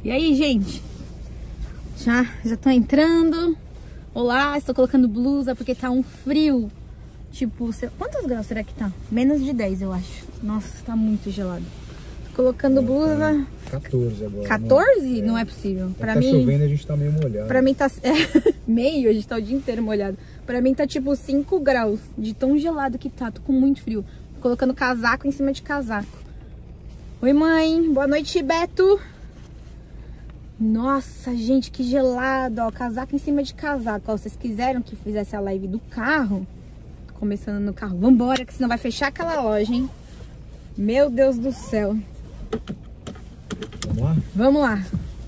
E aí, gente? Já tô entrando. Olá, estou colocando blusa porque tá um frio. Tipo, quantos graus será que tá? Menos de 10, eu acho. Nossa, tá muito gelado. Tô colocando blusa. 14 agora. 14? Não é possível. Pra mim, chovendo, a gente tá meio molhado. Pra mim tá... meio, a gente tá o dia inteiro molhado. Pra mim tá tipo 5 graus. De tão gelado que tá. Tô com muito frio. Tô colocando casaco em cima de casaco. Oi, mãe. Boa noite, Beto. Nossa, gente, que gelado. Ó, casaco em cima de casaco. Ó, vocês quiseram que fizesse a live do carro? Tô começando no carro. Vambora, que senão vai fechar aquela loja, hein? Meu Deus do céu. Vamos lá? Vamos lá.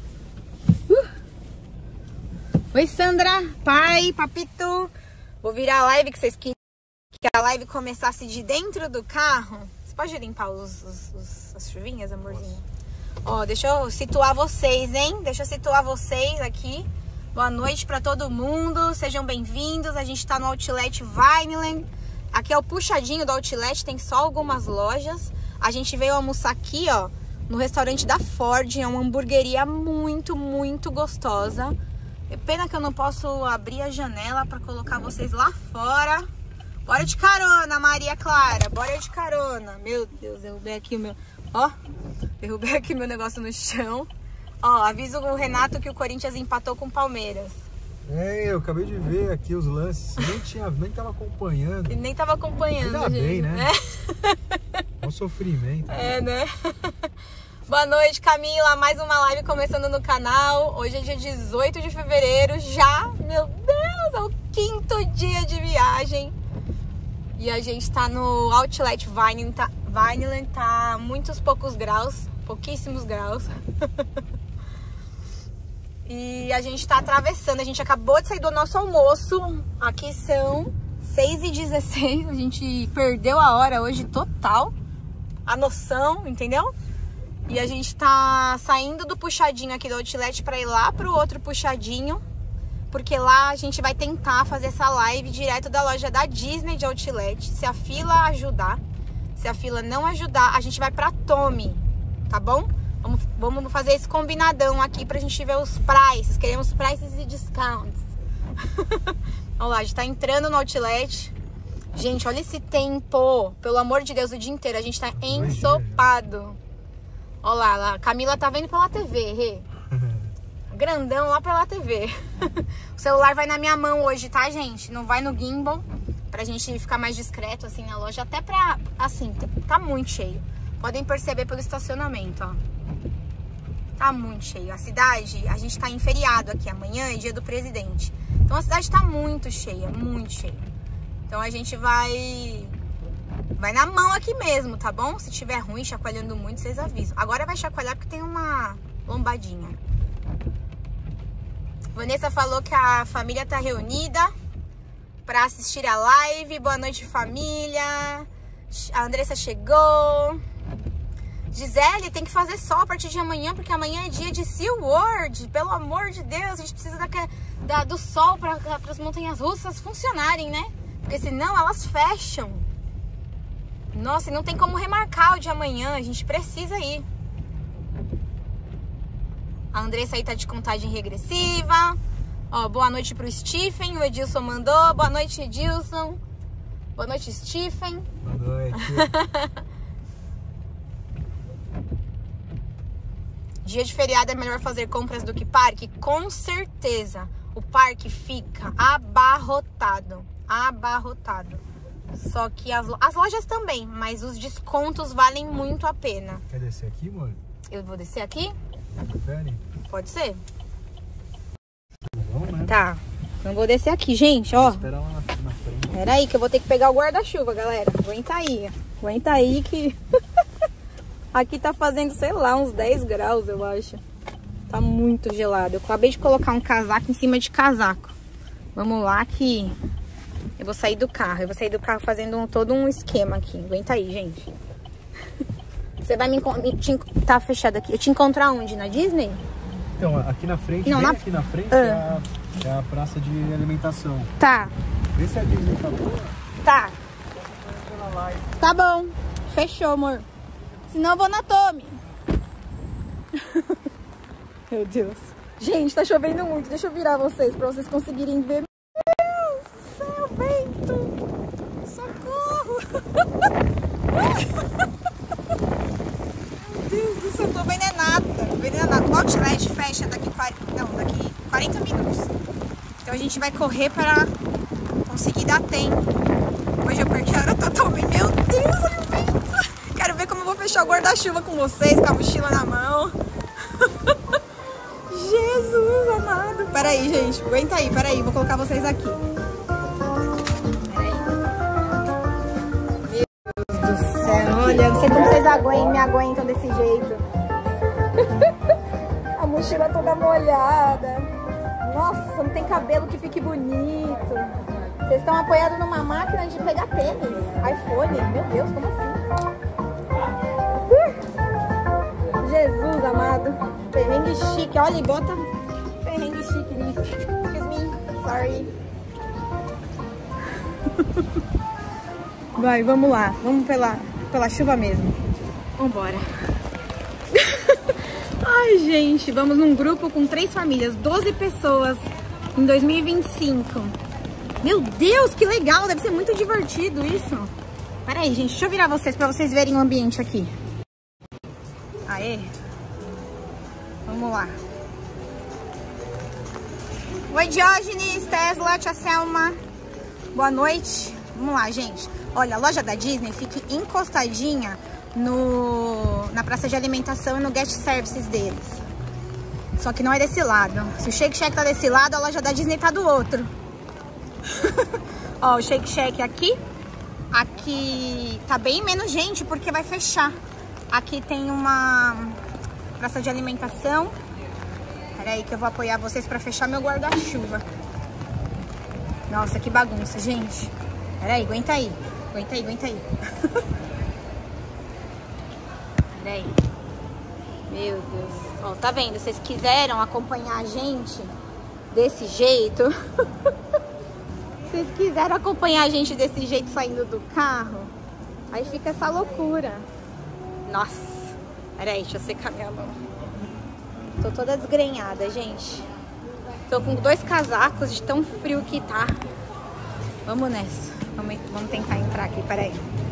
Oi, Sandra. Pai, papito. Vou virar a live que vocês queriam que a live começasse de dentro do carro. Você pode limpar as chuvinhas, amorzinho? Ó, deixa eu situar vocês, hein? Deixa eu situar vocês aqui. Boa noite pra todo mundo. Sejam bem-vindos. A gente tá no Outlet Vineland. Aqui é o puxadinho do Outlet. Tem só algumas lojas. A gente veio almoçar aqui, ó, no restaurante da Ford. É uma hamburgueria muito, muito gostosa. É pena que eu não posso abrir a janela pra colocar vocês lá fora. Bora de carona, Maria Clara. Bora de carona. Meu Deus, derrubei aqui o meu... Ó, derrubei aqui meu negócio no chão. Ó, aviso o Renato que o Corinthians empatou com o Palmeiras. É, eu acabei de ver aqui os lances. Nem tava acompanhando. E nem tava acompanhando, ainda gente. Bem, né? É. Um sofrimento. É, né? Boa noite, Camila. Mais uma live começando no canal. Hoje é dia 18 de fevereiro. Já, meu Deus, é o 5º dia de viagem. E a gente tá no Outlet Vineland, tá muitos poucos graus, pouquíssimos graus. E a gente tá atravessando, a gente acabou de sair do nosso almoço. Aqui são 6h16, a gente perdeu a hora hoje total, a noção, entendeu? E a gente tá saindo do puxadinho aqui do Outlet pra ir lá pro outro puxadinho. Porque lá a gente vai tentar fazer essa live direto da loja da Disney de Outlet. Se a fila ajudar, se a fila não ajudar, a gente vai pra Tommy, tá bom? Vamos fazer esse combinadão aqui pra gente ver os prices. Queremos prices e discounts. Olha lá, a gente tá entrando no Outlet. Gente, olha esse tempo. Pelo amor de Deus, o dia inteiro a gente tá ensopado. Olha lá, Camila tá vendo pela TV, Rê. Grandão lá pela TV. O celular vai na minha mão hoje, tá, gente? Não vai no gimbal, pra gente ficar mais discreto, assim, na loja. Até pra, assim, tá muito cheio. Podem perceber pelo estacionamento, ó. Tá muito cheio. A cidade, a gente tá em feriado aqui. Amanhã é dia do presidente. Então a cidade tá muito cheia, muito cheia. Então a gente vai na mão aqui mesmo, tá bom? Se tiver ruim, chacoalhando muito, vocês avisam. Agora vai chacoalhar porque tem uma lombadinha. Vanessa falou que a família tá reunida para assistir a live. Boa noite, família. A Andressa chegou. Gisele, tem que fazer sol a partir de amanhã, porque amanhã é dia de SeaWorld. Pelo amor de Deus, a gente precisa do sol para as montanhas russas funcionarem, né? Porque senão elas fecham. Nossa, e não tem como remarcar o de amanhã. A gente precisa ir. A Andressa aí tá de contagem regressiva. Ó, boa noite pro Stephen. O Edilson mandou. Boa noite, Edilson. Boa noite, Stephen. Boa noite. Dia de feriado é melhor fazer compras do que parque? Com certeza. O parque fica abarrotado. Abarrotado. Só que as lojas também, mas os descontos valem muito a pena. Quer descer aqui, amor? Eu vou descer aqui? Prefere? Pode ser. Bom, né? Tá. Então eu vou descer aqui, gente, ó. Espera lá na frente. Pera aí que eu vou ter que pegar o guarda-chuva, galera. Aguenta aí. Aguenta aí que... Aqui tá fazendo, sei lá, uns 10 graus, eu acho. Tá muito gelado. Eu acabei de colocar um casaco em cima de casaco. Vamos lá que... Eu vou sair do carro. Eu vou sair do carro fazendo todo um esquema aqui. Aguenta aí, gente. Você vai tá fechado aqui. Eu te encontrar onde? Na Disney? Então, aqui na frente, não, aqui na frente é a praça de alimentação. Tá. Vê se a Disney tá boa. Tá. Tá bom. Fechou, amor. Senão eu vou na Tommy. Meu Deus. Gente, tá chovendo muito. Deixa eu virar vocês pra vocês conseguirem ver. Meu Deus do céu, vento. Socorro. Meu Deus do céu, tô envenenada. O Outlet fecha daqui 40 minutos. Então a gente vai correr para conseguir dar tempo. Hoje eu perdi a hora totalmente. Meu Deus, olha o vento. Quero ver como eu vou fechar o guarda-chuva com vocês, com a mochila na mão. Jesus amado. Peraí, gente. Aguenta aí, peraí. Vou colocar vocês aqui. Peraí. Meu Deus do céu. Olha, não sei como vocês me aguentam desse jeito. A mochila toda molhada. Nossa, não tem cabelo que fique bonito. Vocês estão apoiados numa máquina de pegar tênis. iPhone. Meu Deus, como assim? Jesus amado. Perrengue chique. Olha, bota perrengue chique nisso. Excuse me. Sorry. Vai, vamos lá. Vamos pela chuva mesmo. Vambora. Ai, gente. Vamos num grupo com 3 famílias. 12 pessoas em 2025. Meu Deus, que legal. Deve ser muito divertido isso. Pera aí, gente. Deixa eu virar vocês pra vocês verem o ambiente aqui. Aê. Vamos lá. Oi, Diógenes, Tesla, tia Selma. Boa noite. Vamos lá, gente. Olha, a loja da Disney fica encostadinha na praça de alimentação e no guest services deles. Só que não é desse lado. Se o Shake Shack tá desse lado, a loja da Disney tá do outro. Ó, o Shake Shack aqui. Aqui tá bem menos gente porque vai fechar. Aqui tem uma praça de alimentação. Pera aí que eu vou apoiar vocês pra fechar meu guarda-chuva. Nossa, que bagunça, gente. Pera aí, aguenta aí. Aguenta aí, aguenta aí. Pera aí. Meu Deus. Ó, tá vendo? Vocês quiseram acompanhar a gente desse jeito. Vocês quiseram acompanhar a gente desse jeito saindo do carro. Aí fica essa loucura. Nossa. Pera aí, deixa eu secar minha mão. Tô toda desgrenhada, gente. Tô com 2 casacos de tão frio que tá. Vamos nessa. Vamos tentar entrar aqui, peraí.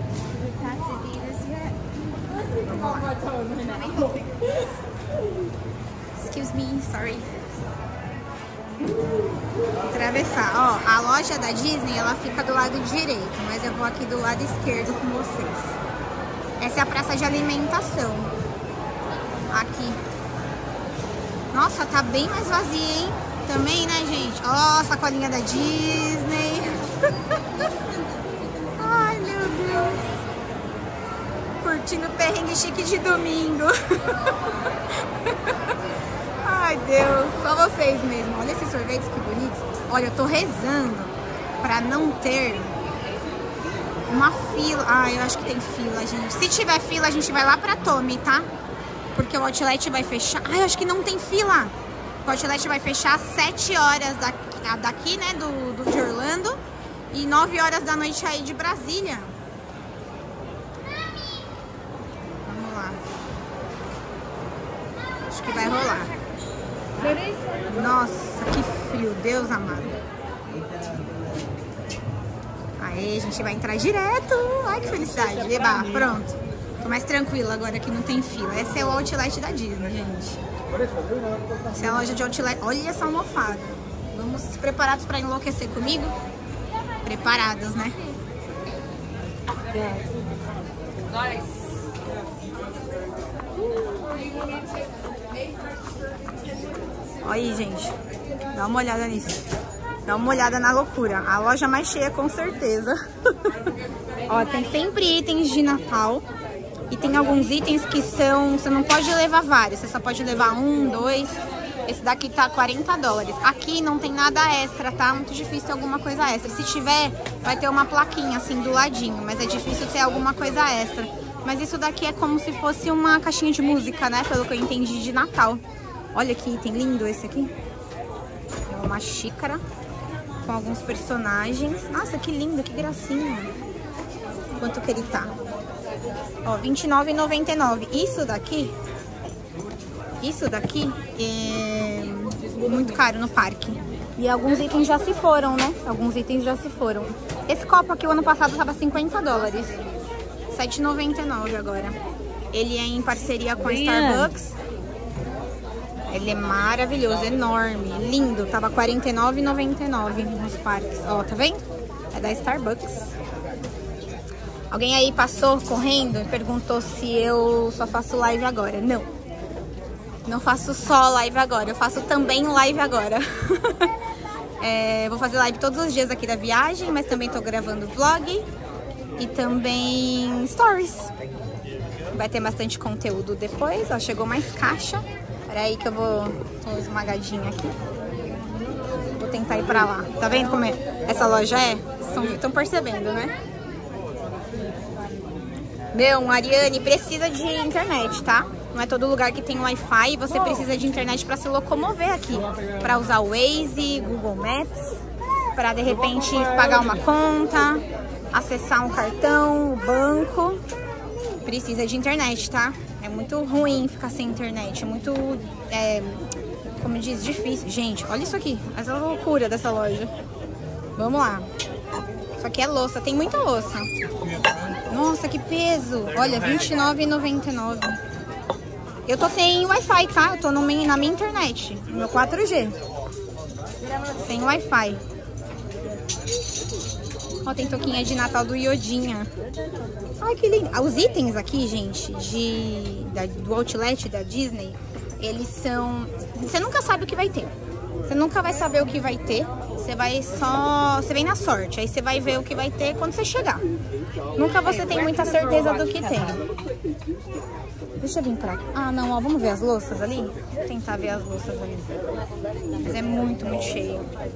Vamos lá. Excuse me, sorry. Atravessar. Ó, a loja da Disney, ela fica do lado direito, mas eu vou aqui do lado esquerdo com vocês. Essa é a praça de alimentação. Aqui. Nossa, tá bem mais vazia, hein? Também, né, gente? Ó, sacolinha da Disney. Ai, meu Deus. Curtindo o perrengue chique de domingo. Ai, Deus. Só vocês mesmo. Olha esses sorvetes que bonitos. Olha, eu tô rezando pra não ter uma fila. Ah, eu acho que tem fila, gente. Se tiver fila, a gente vai lá pra Tommy, tá? Porque o Outlet vai fechar. Ah, eu acho que não tem fila. O Outlet vai fechar às 7 horas daqui, né, de Orlando. E 9 horas da noite aí de Brasília. Vamos lá. Acho que vai rolar. Nossa, que frio. Deus amado. Aí a gente vai entrar direto. Ai, que felicidade. Eba, pronto. Tô mais tranquila agora que não tem fila. Esse é o Outlet da Disney, gente. Essa é a loja de Outlet. Olha essa almofada. Vamos preparados para enlouquecer comigo? Preparados, né? Olha aí, gente. Dá uma olhada nisso. Dá uma olhada na loucura. A loja mais cheia, com certeza. Ó, tem sempre itens de Natal. E tem alguns itens que são... Você não pode levar vários. Você só pode levar 1, 2. Esse daqui tá $40. Aqui não tem nada extra, tá? Muito difícil ter alguma coisa extra. Se tiver, vai ter uma plaquinha assim do ladinho. Mas é difícil ter alguma coisa extra. Mas isso daqui é como se fosse uma caixinha de música, né? Pelo que eu entendi, de Natal. Olha que item lindo esse aqui. É uma xícara com alguns personagens. Nossa, que lindo, que gracinha. Quanto que ele tá? Ó, R$29,99. Isso daqui Isso daqui é muito caro no parque. E alguns itens já se foram, né? Alguns itens já se foram. Esse copo aqui, o ano passado, estava $50. R$7,99 agora. Ele é em parceria com a Starbucks. Ele é maravilhoso, enorme, lindo. Tava R$49,99 nos parques. Ó, tá vendo? É da Starbucks. Alguém aí passou correndo e perguntou se eu só faço live agora. Não. Não faço só live agora. Eu faço também live agora. Vou fazer live todos os dias aqui da viagem, mas também tô gravando vlog e também stories. Vai ter bastante conteúdo depois. Ó, chegou mais caixa. Peraí que eu tô esmagadinha aqui. Vou tentar ir pra lá. Tá vendo como essa loja é? Estão percebendo, né? Meu, Ariane, precisa de internet, tá? Não é todo lugar que tem Wi-Fi. Você precisa de internet pra se locomover aqui. Pra usar o Waze, Google Maps. Pra, de repente, pagar uma conta. Acessar um cartão, o banco. Precisa de internet, tá? É muito ruim ficar sem internet. É muito, como diz, difícil. Gente, olha isso aqui. Essa loucura dessa loja. Vamos lá. Isso aqui é louça. Tem muita louça. Nossa, que peso. Olha, R$29,99. Eu tô sem Wi-Fi, tá? Eu tô na minha internet. No meu 4G. Sem Wi-Fi. Ó, tem toquinha de Natal do Iodinha. Ai, que lindo. Os itens aqui, gente, do outlet da Disney, eles são... Você nunca sabe o que vai ter. Você nunca vai saber o que vai ter. Você vem na sorte. Aí você vai ver o que vai ter quando você chegar. Nunca você tem muita certeza do que tem. Deixa eu vir pra cá. Ah, não, ó, vamos ver as louças ali? Vou tentar ver as louças ali. Mas é muito, muito cheio.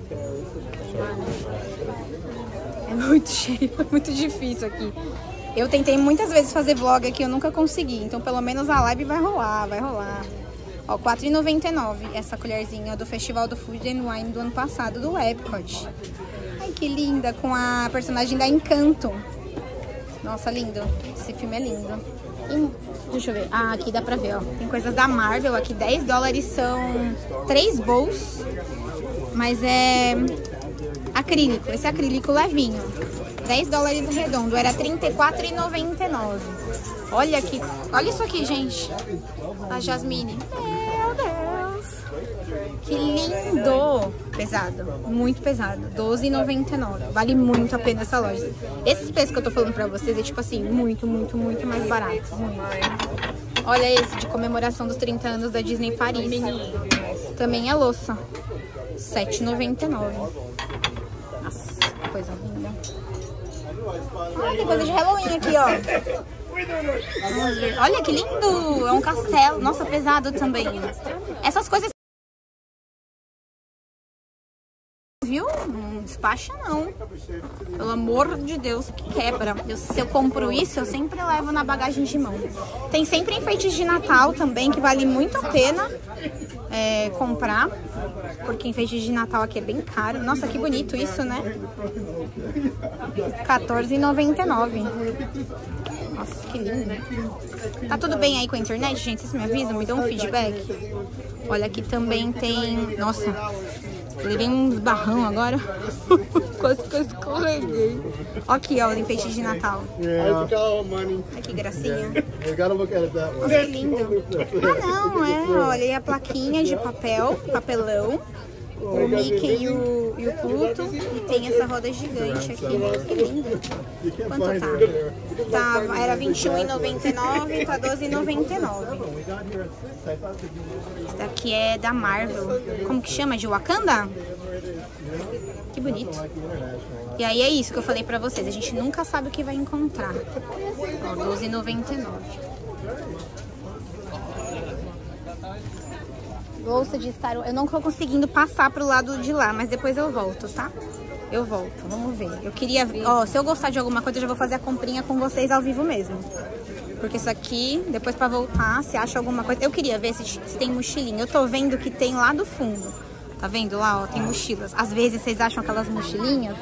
É muito cheio, é muito difícil aqui. Eu tentei muitas vezes fazer vlog aqui, eu nunca consegui. Então pelo menos a live vai rolar, vai rolar. Ó, R$4,99 essa colherzinha do Festival do Food and Wine do ano passado, do Epcot. Ai, que linda, com a personagem da Encanto. Nossa, lindo. Esse filme é lindo. E, deixa eu ver. Ah, aqui dá pra ver, ó. Tem coisas da Marvel aqui. $10 são 3 bowls. Mas é acrílico. Esse acrílico levinho. $10 redondo. Era R$34,99. Olha aqui. Olha isso aqui, gente. A Jasmine. Meu Deus. Que lindo. Pesado. Muito pesado. R$12,99. Vale muito a pena essa loja. Esses preços que eu tô falando pra vocês é tipo assim, muito, muito, muito mais barato. Muito. Olha esse de comemoração dos 30 anos da Disney Paris. Também é louça. R$7,99. Nossa, que coisa linda. Olha, tem coisa de Halloween aqui, ó. Olha que lindo! É um castelo. Nossa, pesado também. Essas coisas... Viu? Não despacha, não. Pelo amor de Deus, que quebra. Se eu compro isso, eu sempre levo na bagagem de mão. Tem sempre enfeites de Natal também, que vale muito a pena comprar. Porque enfeite de Natal aqui é bem caro. Nossa, que bonito isso, né? R$14,99. Nossa, que lindo. Tá tudo bem aí com a internet, gente? Vocês me avisam? Me dão um feedback? Olha, aqui também tem... Nossa, levei uns barrão agora. Quase que eu escorreguei. Olha aqui, ó, o enfeite de Natal. Olha que gracinha. Nossa, que lindo. Ah, não, olha aí a plaquinha de papelão. O Mickey e o Pluto. E tem essa roda gigante aqui. Que lindo. Quanto tá? Era R$21,99, tá R$12,99. Esse daqui é da Marvel. Como que chama? De Wakanda? Que bonito. E aí é isso que eu falei pra vocês. A gente nunca sabe o que vai encontrar. Ó, R$12,99. Louça de Star Wars. Eu não tô conseguindo passar pro lado de lá, mas depois eu volto, tá? Eu volto, vamos ver. Eu queria ver, ó, se eu gostar de alguma coisa, eu já vou fazer a comprinha com vocês ao vivo mesmo. Porque isso aqui, depois pra voltar, se acha alguma coisa... Eu queria ver se tem mochilinha. Eu tô vendo que tem lá do fundo. Tá vendo lá, ó? Tem mochilas. Às vezes vocês acham aquelas mochilinhas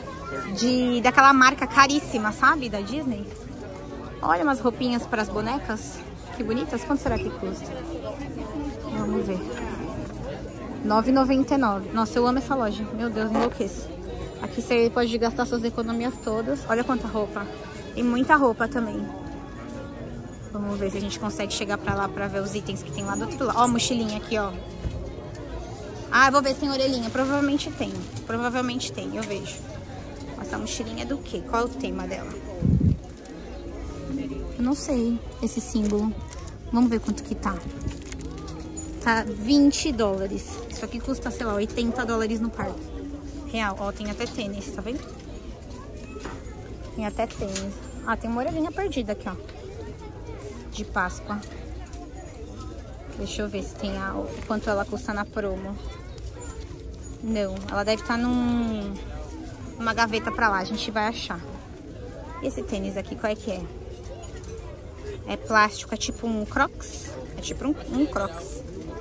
daquela marca caríssima, sabe? Da Disney. Olha umas roupinhas pras bonecas. Que bonitas. Quanto será que custa? Vamos ver. R$9,99. Nossa, eu amo essa loja. Meu Deus, enlouqueço. Aqui você pode gastar suas economias todas. Olha quanta roupa. E muita roupa também. Vamos ver se a gente consegue chegar pra lá pra ver os itens que tem lá do outro lado. Ó, a mochilinha aqui, ó. Ah, eu vou ver se tem orelhinha. Provavelmente tem. Provavelmente tem, eu vejo. Essa mochilinha é do quê? Qual é o tema dela? Eu não sei esse símbolo. Vamos ver quanto que tá. Tá $20. Isso aqui custa, sei lá, $80 no parque. Real. Ó, tem até tênis, tá vendo? Tem até tênis. Ah, tem uma orelhinha perdida aqui, ó. De Páscoa. Deixa eu ver se tem quanto ela custa na promo. Não, ela deve estar numa gaveta pra lá, a gente vai achar. E esse tênis aqui, qual é que é? É plástico, é tipo um Crocs. É tipo um Crocs.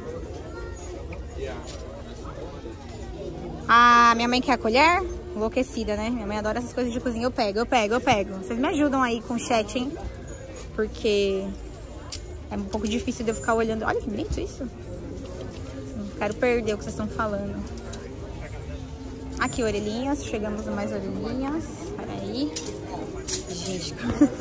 Ah, minha mãe quer a colher? Enlouquecida, né? Minha mãe adora essas coisas de cozinha. Eu pego. Vocês me ajudam aí com o chat, hein? Porque é um pouco difícil de eu ficar olhando. Olha que bonito isso. Não quero perder o que vocês estão falando. Aqui, orelhinhas. Chegamos a mais orelhinhas. Peraí. Gente.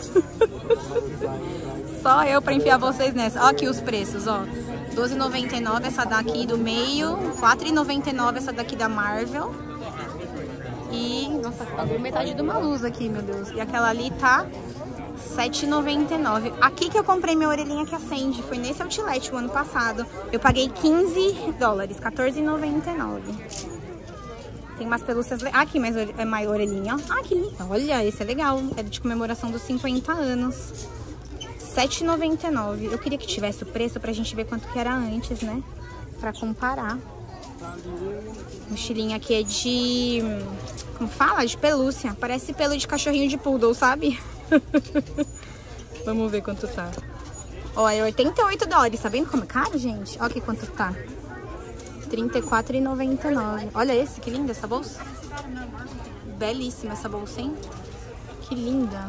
Só eu pra enfiar vocês nessa. Ó aqui os preços, ó. R$12,99 essa daqui do meio. R$4,99 essa daqui da Marvel. E, nossa, pagou metade de uma luz aqui, meu Deus. E aquela ali tá R$7,99. Aqui que eu comprei minha orelhinha que acende. Foi nesse outlet o ano passado. Eu paguei $15, R$14,99. Tem umas pelúcias... Aqui, mais orelhinha. Ah, que linda. Olha, esse é legal. É de comemoração dos 50 anos. R$7,99. Eu queria que tivesse o preço pra gente ver quanto que era antes, né? Pra comparar. Mochilinha aqui é de... Como fala? De pelúcia. Parece pelo de cachorrinho de poodle, sabe? Vamos ver quanto tá. Ó, é $88. Tá vendo como é caro, gente? Ó aqui quanto tá. R$34,99. Olha esse, que linda essa bolsa. Belíssima essa bolsa, hein? Que linda.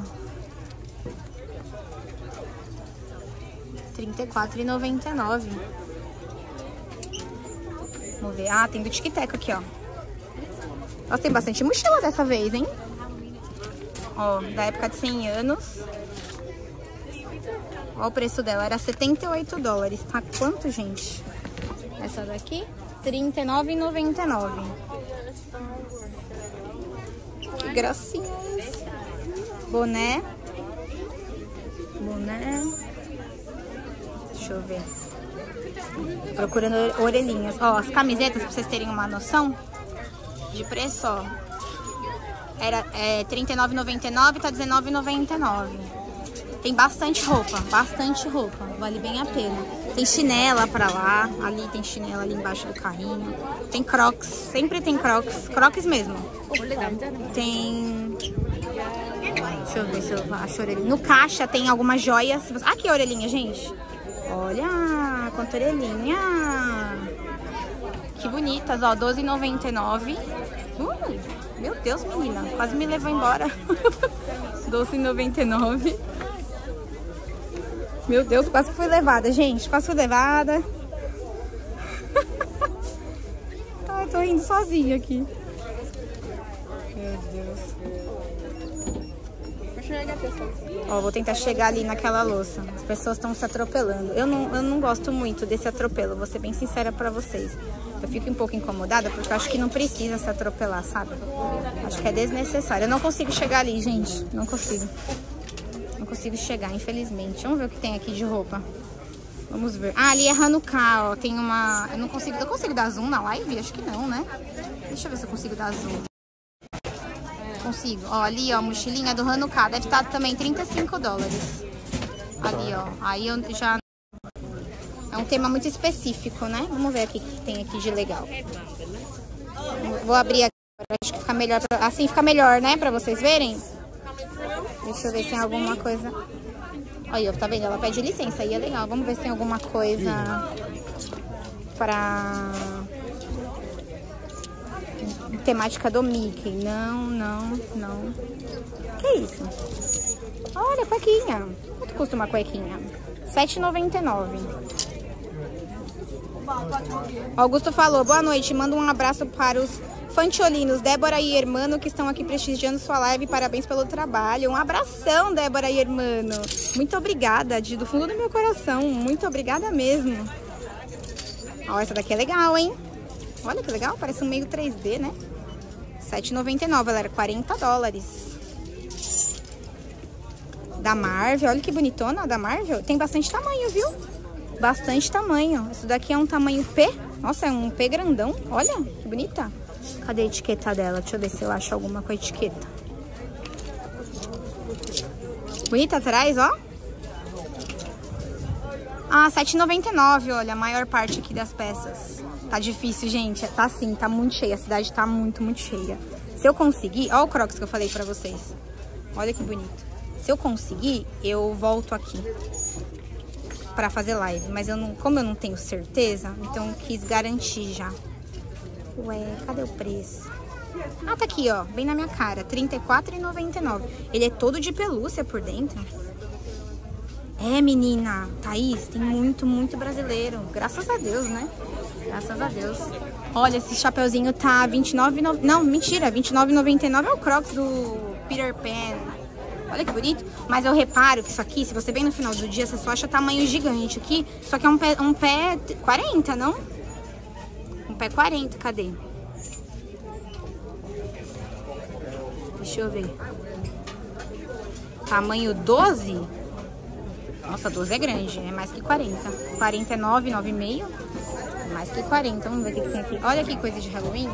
R$34,99. Vamos ver. Ah, tem do Tic-Tac aqui, ó. Nossa, tem bastante mochila dessa vez, hein? Ó, da época de 100 anos. Ó o preço dela. Era $78. Tá quanto, gente? Essa daqui? R$39,99. Que gracinha. Boné. Deixa eu ver. Procurando orelhinhas. Ó, as camisetas, pra vocês terem uma noção de preço, ó. Era R$39,99, tá R$19,99. Tem bastante roupa, vale bem a pena. Tem chinela pra lá, ali tem chinela ali embaixo do carrinho. Tem Crocs, sempre tem Crocs, Crocs mesmo. Tem... Deixa eu ver se eu acho a orelhinha. No caixa tem algumas joias. Aqui a orelhinha, gente. Olha, quanta orelhinha. Que bonitas, ó, R$12,99. Meu Deus, menina, quase me levou embora. R$12,99. Meu Deus, quase fui levada, gente. Quase fui levada. Ai, tô rindo sozinha aqui. Meu Deus. Ó, vou tentar chegar ali naquela louça. As pessoas estão se atropelando. Eu não gosto muito desse atropelo, vou ser bem sincera pra vocês. Eu fico um pouco incomodada porque eu acho que não precisa se atropelar, sabe? Acho que é desnecessário. Eu não consigo chegar ali, gente. Não consigo. Não consigo chegar, infelizmente. Vamos ver o que tem aqui de roupa. Vamos ver. Ah, ali é Hanukkah, ó. Tem uma... Eu consigo dar zoom na live? Acho que não, né? Deixa eu ver se eu consigo dar zoom. Consigo. Ó, ali, ó, mochilinha do Hanukkah. Deve estar também $35. Ali, ó. Aí eu já... É um tema muito específico, né? Vamos ver aqui o que tem aqui de legal. Vou abrir aqui. Acho que fica melhor. Assim fica melhor, né? Pra vocês verem. Deixa eu ver se tem alguma coisa... Olha, tá vendo? Ela pede licença. Aí é legal. Vamos ver se tem alguma coisa pra... Temática do Mickey. Não. Que isso? Olha, cuequinha. Quanto custa uma cuequinha? 7,99. Augusto falou, boa noite, manda um abraço para os fantiolinos Débora e Hermano que estão aqui prestigiando sua live, parabéns pelo trabalho. Um abração, Débora e Hermano. Muito obrigada, do fundo do meu coração, muito obrigada mesmo. Ó, essa daqui é legal, hein? Olha que legal, parece um meio 3D, né? 7,99, ela era 40 dólares. Da Marvel, olha que bonitona, da Marvel. Tem bastante tamanho, viu? Bastante tamanho. Isso daqui é um tamanho P. Nossa, é um P grandão. Olha, que bonita. Cadê a etiqueta dela? Deixa eu ver se eu acho alguma com a etiqueta. Bonita atrás, ó. Ah, 7,99, olha, a maior parte aqui das peças. Tá difícil, gente. Tá assim, tá muito cheia. A cidade tá muito, muito cheia. Se eu conseguir... Ó o Crocs que eu falei pra vocês. Olha que bonito. Se eu conseguir, eu volto aqui pra fazer live. Mas eu não, como eu não tenho certeza, então eu quis garantir já. Ué, cadê o preço? Ah, tá aqui, ó. Bem na minha cara. R$ 34,99. Ele é todo de pelúcia por dentro. É, menina. Thaís, tem muito, muito brasileiro. Graças a Deus, né? Graças a Deus. Olha, esse chapeuzinho tá R$29,99. Não, mentira. R$29,99 é o Crocs do Peter Pan. Olha que bonito. Mas eu reparo que isso aqui, se você vem no final do dia, você só acha tamanho gigante aqui. Só que é um pé 40, não? Um pé 40, cadê? Deixa eu ver. Tamanho 12? Nossa, 12 é grande, é mais que 40. 40 é 9, 9,5. Mais que 40, vamos ver o que tem aqui. Olha que coisa de Halloween.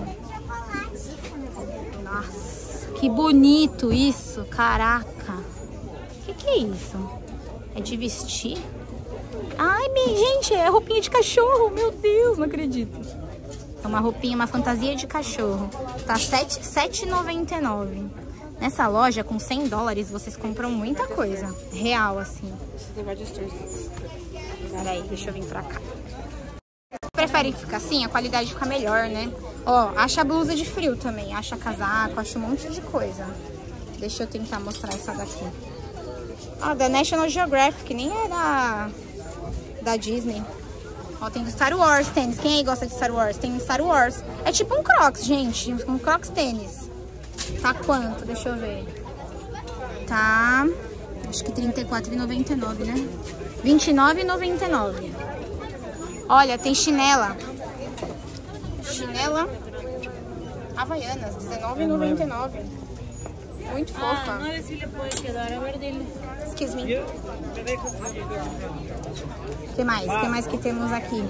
Nossa, que bonito isso, caraca. O que é isso? É de vestir? Ai, gente, é roupinha de cachorro, meu Deus, não acredito. É uma roupinha, uma fantasia de cachorro. Tá R$7,99. Nessa loja, com 100 dólares, vocês compram muita coisa. Real, assim. Peraí, deixa eu vir pra cá. Vocês preferem ficar assim? A qualidade fica melhor, né? Ó, acha blusa de frio também. Acha casaco, acha um monte de coisa. Deixa eu tentar mostrar essa daqui. Ó, da National Geographic. Nem é da Disney. Ó, tem do Star Wars tênis. Quem aí gosta de Star Wars? Tem um Star Wars. É tipo um Crocs, gente. Um Crocs tênis. Tá quanto? Deixa eu ver. Tá... Acho que R$34,99, né? R$29,99. Olha, tem chinela. Chinela Havaianas, R$19,99. Muito fofa. Excuse me. O que mais? O que mais que temos aqui?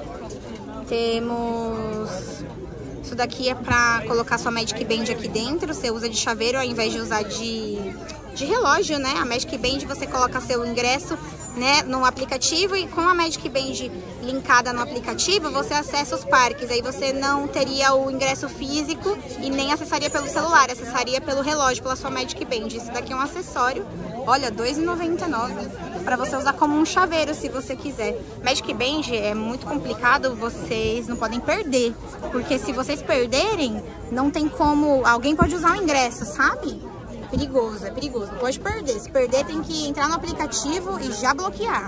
Temos... Isso daqui é pra colocar sua Magic Band aqui dentro. Você usa de chaveiro ao invés de usar de relógio, né? A Magic Band você coloca seu ingresso, né, no aplicativo, e com a Magic Band linkada no aplicativo, você acessa os parques. Aí você não teria o ingresso físico e nem acessaria pelo celular, acessaria pelo relógio, pela sua Magic Band. Isso daqui é um acessório, olha, R$2,99, para você usar como um chaveiro, se você quiser. Magic Band é muito complicado, vocês não podem perder, porque se vocês perderem, não tem como, alguém pode usar o ingresso, sabe? É perigoso, não pode perder. Se perder, tem que entrar no aplicativo e já bloquear.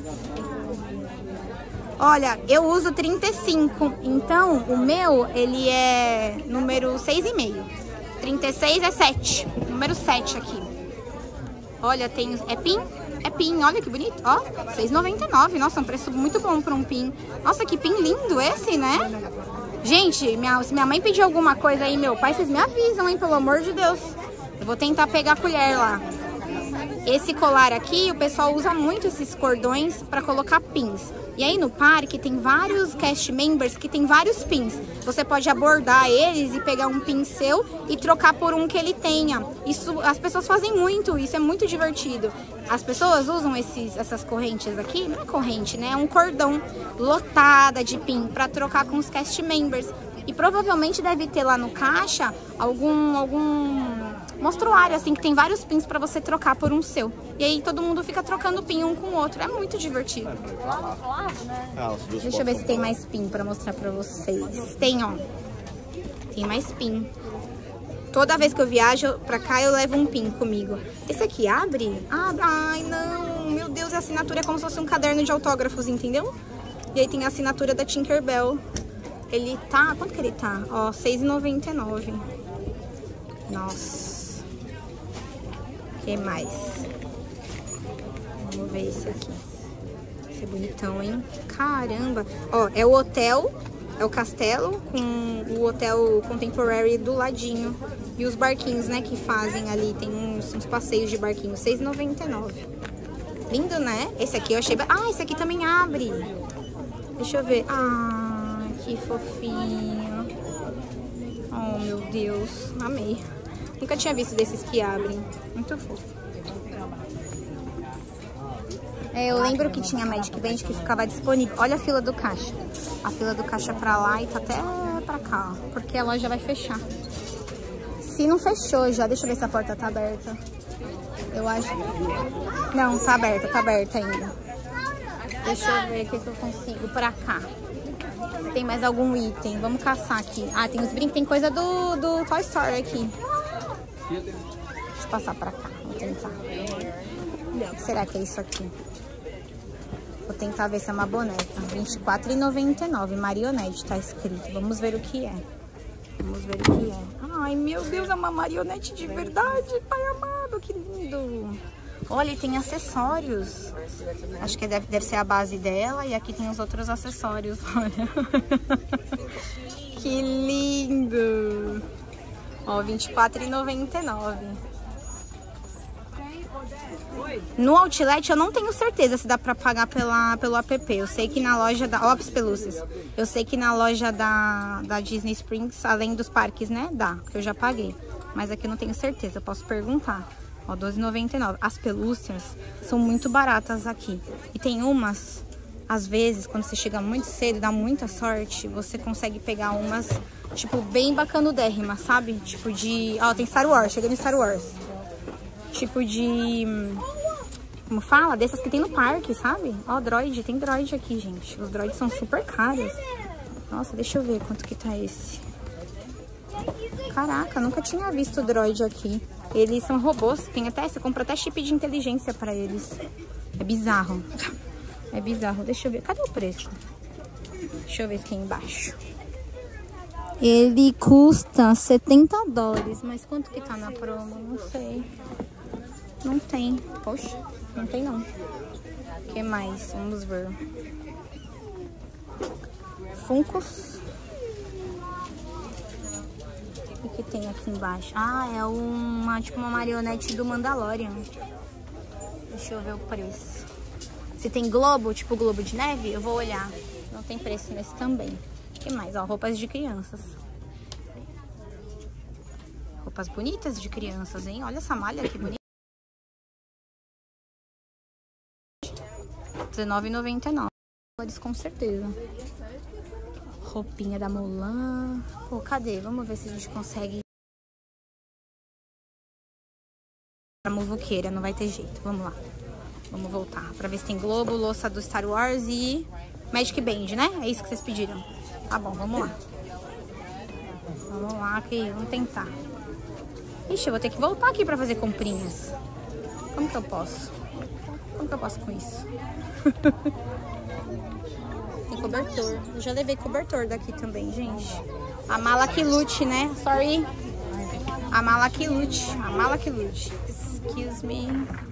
Olha, eu uso 35, então o meu, ele é número 6,5. 36 é 7, número 7 aqui. Olha, tem, é pin? É pin, olha que bonito, ó, R$6,99. Nossa, um preço muito bom para um pin. Nossa, que pin lindo esse, né? Gente, se minha mãe pedir alguma coisa aí, meu pai, vocês me avisam, hein, pelo amor de Deus. Eu vou tentar pegar a colher lá. Esse colar aqui, o pessoal usa muito esses cordões para colocar pins. E aí no parque tem vários cast members que tem vários pins. Você pode abordar eles e pegar um pin seu e trocar por um que ele tenha. Isso, as pessoas fazem muito, isso é muito divertido. As pessoas usam essas correntes aqui, não é corrente, né? É um cordão lotada de pin para trocar com os cast members. E provavelmente deve ter lá no caixa algum mostruário, assim, que tem vários pins pra você trocar por um seu. E aí todo mundo fica trocando pin um com o outro. É muito divertido. Deixa eu ver se tem mais pin pra mostrar pra vocês. Tem, ó. Tem mais pin. Toda vez que eu viajo pra cá, eu levo um pin comigo. Esse aqui abre? Abre. Ai, não. Meu Deus, a assinatura é como se fosse um caderno de autógrafos, entendeu? E aí tem a assinatura da Tinkerbell. Ele tá... Quanto que ele tá? Ó, R$6,99. Nossa. O que mais? Vamos ver esse aqui. Esse é bonitão, hein? Caramba. Ó, é o hotel, é o castelo com o hotel contemporary do ladinho. E os barquinhos, né, que fazem ali. Tem uns passeios de barquinho. R$6,99. Lindo, né? Esse aqui eu achei... Ah, esse aqui também abre. Deixa eu ver. Ah, que fofinho. Oh, meu Deus. Amei. Nunca tinha visto desses que abrem. Muito fofo. É, eu lembro que tinha Magic Band que ficava disponível. Olha a fila do caixa. A fila do caixa pra lá e tá até pra cá, ó, porque a loja vai fechar. Se não fechou já, deixa eu ver se a porta tá aberta. Eu acho... Não, tá aberta ainda. Deixa eu ver o que eu consigo pra cá. Tem mais algum item? Vamos caçar aqui. Ah, tem os brinquedos, tem coisa do Toy Story aqui. Deixa eu passar pra cá, vou tentar. Será que é isso aqui? Vou tentar ver se é uma boneca. R$24,99, marionete tá escrito. Vamos ver o que é. Vamos ver o que é. Ai, meu Deus, é uma marionete de verdade. Pai amado, que lindo. Olha, e tem acessórios. Acho que deve ser a base dela. E aqui tem os outros acessórios, olha. Que lindo. Ó, R$24,99. No Outlet eu não tenho certeza se dá pra pagar pelo app. Eu sei que na loja da Ops Pelúcias, eu sei que na loja da Disney Springs, além dos parques, né, dá, que eu já paguei. Mas aqui eu não tenho certeza, eu posso perguntar. Ó, R$12,99. As pelúcias são muito baratas aqui. E tem umas, às vezes, quando você chega muito cedo, dá muita sorte, você consegue pegar umas, tipo, bem bacanudérrimas, sabe? Tipo de... Ó, tem Star Wars, cheguei no Star Wars. Tipo de... Como fala? Dessas que tem no parque, sabe? Ó, droid. Tem droid aqui, gente. Os droids são super caros. Nossa, deixa eu ver quanto que tá esse. Caraca, nunca tinha visto droid aqui. Eles são robôs. Tem até... Você compra até chip de inteligência pra eles. É bizarro. É bizarro. Deixa eu ver. Cadê o preço? Deixa eu ver aqui embaixo. Ele custa $70. Mas quanto que tá na promo? Não sei. Não tem. Poxa, não tem não. O que mais? Vamos ver. Funkos. O que tem aqui embaixo? Ah, é tipo uma marionete do Mandalorian. Deixa eu ver o preço. Se tem globo, tipo globo de neve, eu vou olhar. Não tem preço nesse também. O que mais? Ó, roupas de crianças. Roupas bonitas de crianças, hein? Olha essa malha que bonita. R$19,99. Com certeza. Roupinha da Mulan. Pô, cadê? Vamos ver se a gente consegue. Pra muvuqueira, não vai ter jeito. Vamos lá. Vamos voltar. Pra ver se tem globo, louça do Star Wars e Magic Band, né? É isso que vocês pediram. Tá bom, vamos lá. Vamos lá, que vamos tentar. Ixi, eu vou ter que voltar aqui pra fazer comprinhas. Como que eu posso? Como que eu posso com isso? Tem cobertor. Eu já levei cobertor daqui também, gente. A mala que lute, né? Sorry. A mala que lute. A mala que lute. Excuse me.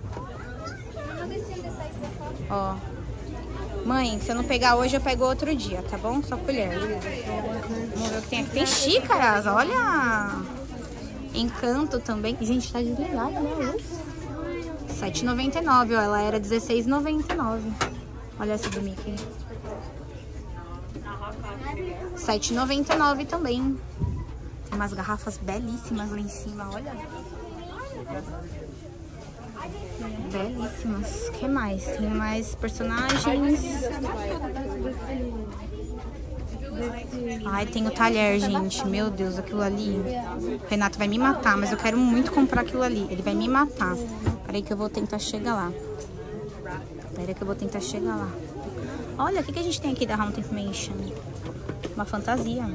Ó. Mãe, se eu não pegar hoje, eu pego outro dia, tá bom? Só colher. Vamos ver o que tem aqui. Tem xícaras, olha. Encanto também. Gente, tá desligada, né? R$7,99, ó. Ela era R$16,99. Olha essa do Mickey. R$7,99 também. Tem umas garrafas belíssimas lá em cima, olha. Belíssimas. O que mais? Tem mais personagens. Ai, tem o talher, gente. Meu Deus, aquilo ali. O Renato vai me matar, mas eu quero muito comprar aquilo ali. Ele vai me matar. Peraí que eu vou tentar chegar lá. Peraí que eu vou tentar chegar lá. Olha, o que a gente tem aqui da Haunted Mansion? Uma fantasia.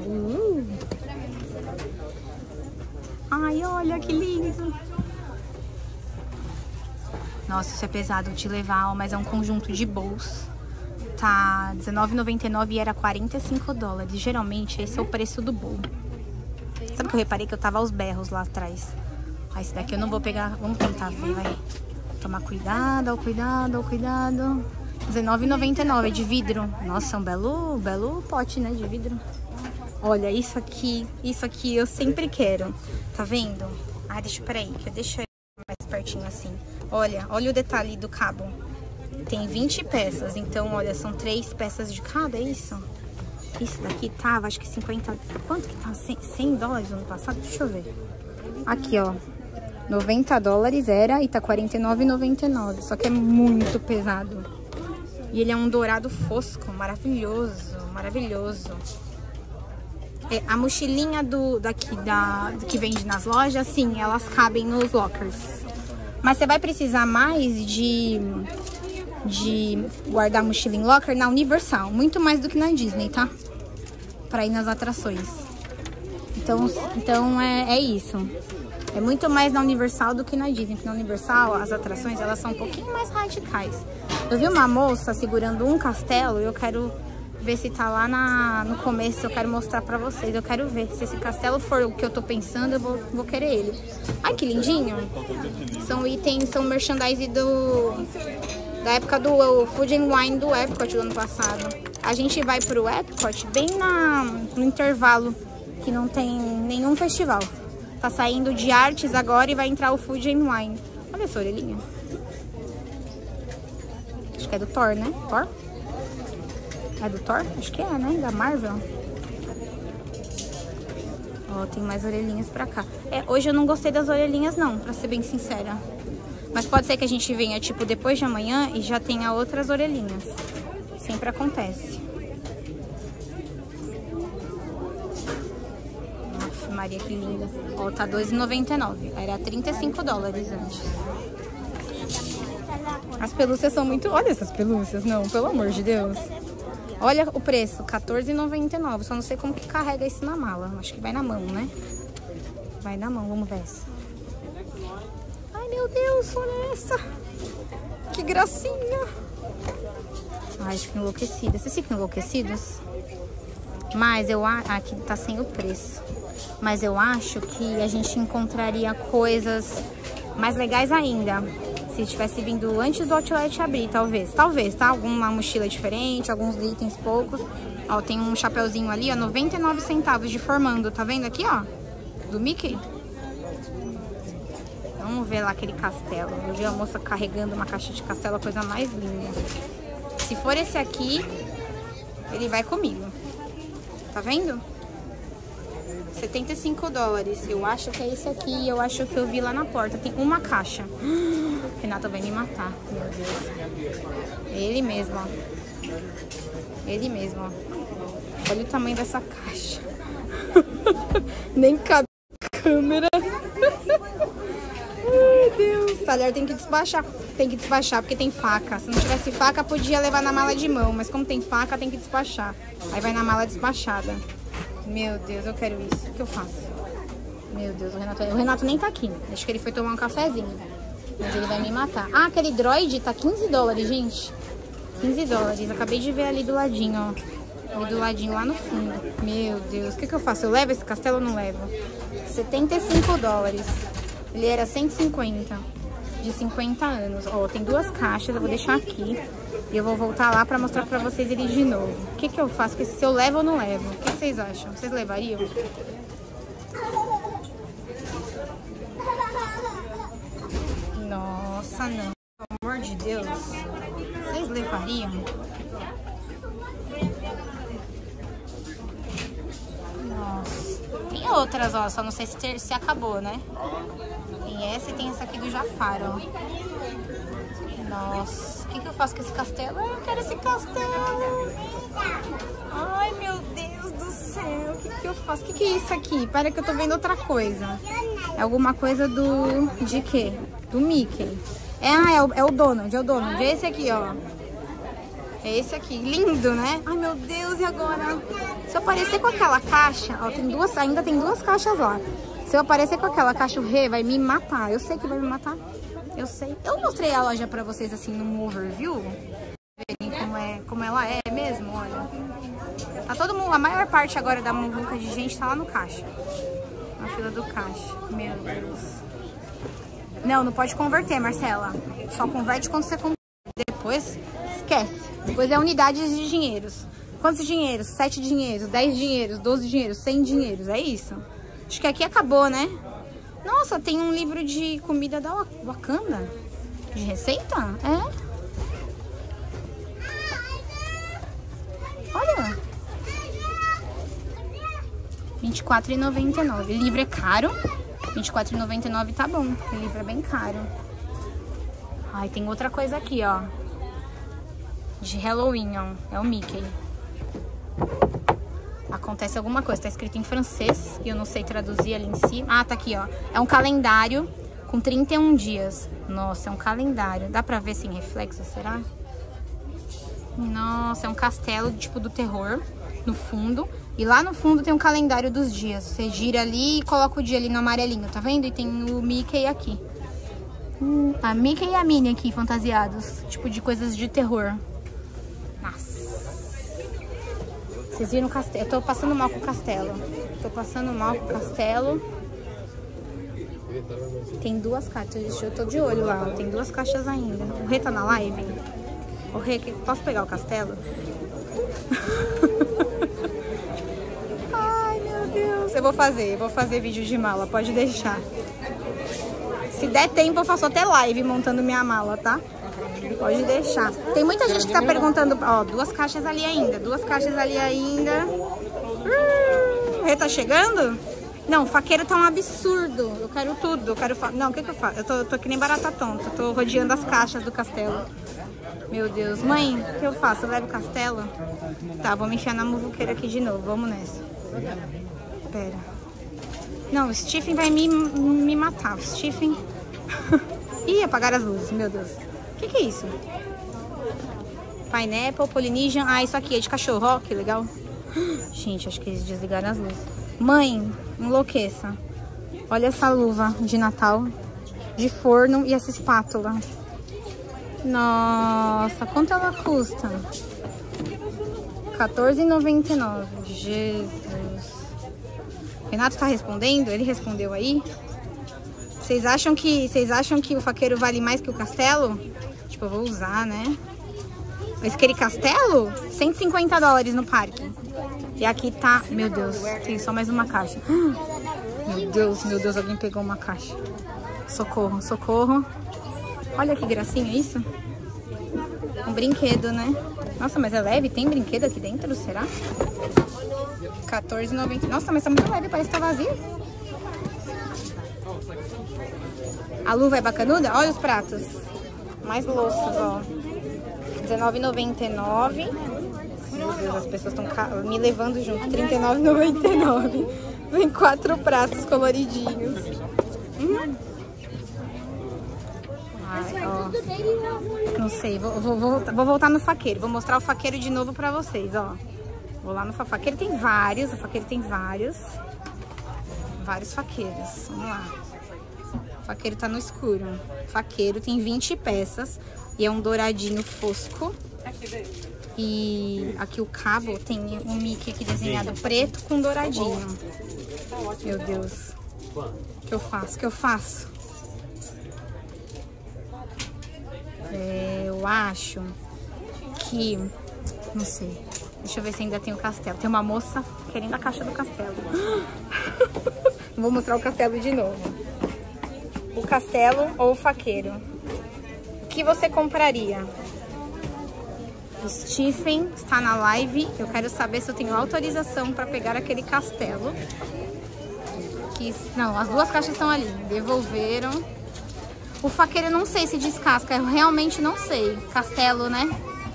Ai, olha que lindo. Nossa, isso é pesado de levar, mas é um conjunto de bolsa. Tá R$19,99 e era $45. Geralmente esse é o preço do bowl. Sabe que eu reparei que eu tava aos berros lá atrás? Ah, esse daqui eu não vou pegar. Vamos tentar ver, vai. Tomar cuidado, cuidado, cuidado. R$19,99 de vidro. Nossa, é um belo pote, né, de vidro. Olha, isso aqui eu sempre quero. Tá vendo? Ah, peraí, que eu deixo mais pertinho assim. Olha o detalhe do cabo. Tem 20 peças, então, olha, são 3 peças de cada, é isso? Isso daqui tava, acho que 50... Quanto que tá? $100 no ano passado? Deixa eu ver. Aqui, ó. $90 era e tá R$49,99. Só que é muito pesado. E ele é um dourado fosco, maravilhoso, maravilhoso. É, a mochilinha do que vende nas lojas, sim, elas cabem nos lockers. Mas você vai precisar mais de guardar a mochila em locker na Universal. Muito mais do que na Disney, tá? Pra ir nas atrações. Então é isso. É muito mais na Universal do que na Disney. Porque na Universal, as atrações, elas são um pouquinho mais radicais. Eu vi uma moça segurando um castelo e eu quero ver se tá lá no começo. Eu quero mostrar pra vocês. Eu quero ver. Se esse castelo for o que eu tô pensando, eu vou querer ele. Ai, que lindinho. São itens, são merchandise da época do Food and Wine do Epcot do ano passado. A gente vai pro Epcot bem no intervalo, que não tem nenhum festival. Tá saindo de artes agora e vai entrar o Food and Wine. Olha essa orelhinha. Acho que é do Thor, né? Thor? É do Thor? Acho que é, né? Da Marvel. Ó, tem mais orelhinhas pra cá. Hoje eu não gostei das orelhinhas não, pra ser bem sincera. Mas pode ser que a gente venha, tipo, depois de amanhã e já tenha outras orelhinhas. Sempre acontece. Nossa, Maria, que linda. Ó, tá R$2,99. Era $35 antes. As pelúcias são muito... Olha essas pelúcias. Não, pelo amor de Deus. Olha o preço, R$14,99. Só não sei como que carrega isso na mala. Acho que vai na mão, né? Vai na mão, vamos ver essa. Meu Deus, olha essa. Que gracinha. Ai, fico enlouquecida. Vocês ficam enlouquecidos? Mas eu acho... Aqui tá sem o preço. Mas eu acho que a gente encontraria coisas mais legais ainda. Se tivesse vindo antes do Outlet abrir, talvez. Talvez, tá? Alguma mochila diferente, alguns itens poucos. Ó, tem um chapeuzinho ali, ó, 99 centavos de formando. Tá vendo aqui, ó? Do Mickey. Vamos ver lá aquele castelo. Eu vi a moça carregando uma caixa de castelo, a coisa mais linda. Se for esse aqui, ele vai comigo. Tá vendo? $75. Eu acho que é esse aqui. Eu acho que eu vi lá na porta. Tem uma caixa. Renata vai me matar. Meu Deus. Ele mesmo, ó. Ele mesmo, ó. Olha o tamanho dessa caixa. Nem cabe a câmera. Ai, Deus. O talher tem que despachar. Tem que despachar porque tem faca. Se não tivesse faca, podia levar na mala de mão. Mas como tem faca, tem que despachar. Aí vai na mala despachada. Meu Deus, eu quero isso. O que eu faço? Meu Deus, o Renato nem tá aqui. Acho que ele foi tomar um cafezinho. Mas ele vai me matar. Ah, aquele droid tá $15, gente. $15. Acabei de ver ali do ladinho, ó. Ali do ladinho, lá no fundo. Meu Deus, o que eu faço? Eu levo esse castelo ou não levo? $75. Ele era 150. De 50 anos. Ó, tem 2 caixas. Eu vou deixar aqui. E eu vou voltar lá pra mostrar pra vocês ele de novo. O que eu faço? Se eu levo ou não levo? O que vocês acham? Vocês levariam? Nossa, não. Pelo amor de Deus. Vocês levariam? Nossa. Tem outras, ó. Só não sei se acabou, né? Tem essa e tem essa aqui do Jafar, ó. Nossa. O que eu faço com esse castelo? Eu quero esse castelo. Ai, meu Deus do céu. O que eu faço? O que é isso aqui? Pera que eu tô vendo outra coisa. É alguma coisa de quê? Do Mickey. É o Donald, é o Donald. É esse aqui, ó. É esse aqui. Lindo, né? Ai, meu Deus, e agora? Se eu aparecer com aquela caixa... Ó, ainda tem 2 caixas lá. Se eu aparecer com aquela caixa, o Rê vai me matar. Eu sei que vai me matar. Eu sei. Eu mostrei a loja pra vocês assim num overview. Verem como ela é mesmo, olha. Tá todo mundo, a maior parte agora da muvuca de gente tá lá no caixa. Na fila do caixa. Meu Deus. Não pode converter, Marcela. Só converte quando você compra. Depois, esquece. Depois é unidades de dinheiros. Quantos dinheiros? 7 dinheiros, 10 dinheiros, 12 dinheiros, 100 dinheiros. É isso? Acho que aqui acabou, né? Nossa, tem um livro de comida da Wakanda. De receita? É. Olha. R$24,99. Livro é caro. R$24,99 tá bom. O livro é bem caro. Ai, tem outra coisa aqui, ó. De Halloween, ó. É o Mickey. Acontece alguma coisa. Tá escrito em francês, que eu não sei traduzir ali em cima. Ah, tá aqui, ó. É um calendário com 31 dias. Nossa, é um calendário. Dá pra ver sem reflexo, será? Nossa, é um castelo, tipo, do terror, no fundo. E lá no fundo tem um calendário dos dias. Você gira ali e coloca o dia ali no amarelinho, tá vendo? E tem o Mickey aqui. A Mickey e a Minnie aqui, fantasiados. Tipo, de coisas de terror. Nossa. Vocês viram o castelo? Eu tô passando mal com o castelo. Tem 2 caixas. Eu tô de olho lá. Tem 2 caixas ainda. O Rê tá na live? O Rê, posso pegar o castelo? Ai, meu Deus. Eu vou fazer vídeo de mala, pode deixar. Se der tempo, eu faço até live montando minha mala, tá? Pode deixar. Tem muita gente que tá perguntando... Ó, 2 caixas ali ainda. 2 caixas ali ainda. O Rê tá chegando? Não, o faqueiro tá um absurdo. Eu quero tudo. Não, o que eu faço? Eu tô que nem barata tonta. Tô rodeando as caixas do castelo. Meu Deus. Mãe, o que eu faço? Eu levo o castelo? Tá, vou me enfiar na muvuqueira aqui de novo. Vamos nessa. Pera. Não, o Stephen vai me matar. O Stephen... Ih, apagaram as luzes, meu Deus. O que é isso? Pineapple, Polynesian. Ah, isso aqui é de cachorro. Ó, que legal. Gente, acho que eles desligaram as luzes. Mãe, enlouqueça. Olha essa luva de Natal. De forno e essa espátula. Nossa, quanto ela custa? R$14,99. Jesus. Renato tá respondendo? Ele respondeu aí? Vocês acham que o faqueiro vale mais que o castelo? Tipo, eu vou usar, né? Mas aquele castelo, $150 no parque. E aqui tá... Meu Deus, tem só mais uma caixa. Meu Deus, alguém pegou uma caixa. Socorro, socorro. Olha que gracinha isso. Um brinquedo, né? Nossa, mas é leve? Tem brinquedo aqui dentro, será? R$14,90. Nossa, mas tá muito leve, parece que tá vazio. A luva é bacanuda? Olha os pratos. Mais louças, ó. R$19,99. Meu Deus, as pessoas estão me levando junto. R$39,99. Vem 4 pratos coloridinhos. Ai, ó. Não sei, vou voltar no faqueiro. Vou mostrar o faqueiro de novo pra vocês, ó. Vou lá no faqueiro, tem vários. O faqueiro tem vários faqueiros. Vamos lá. O faqueiro tá no escuro. O faqueiro tem 20 peças e é um douradinho fosco. E aqui o cabo tem um Mickey aqui desenhado preto com douradinho. Meu Deus. O que eu faço? O que eu faço? Eu acho que... Não sei. Deixa eu ver se ainda tem o castelo. Tem uma moça querendo a caixa do castelo. Vou mostrar o castelo de novo. O castelo ou o faqueiro? O que você compraria? O Stephen está na live. Eu quero saber se eu tenho autorização para pegar aquele castelo. Não, as 2 caixas estão ali. Devolveram. O faqueiro eu não sei se descasca. Eu realmente não sei. Castelo, né?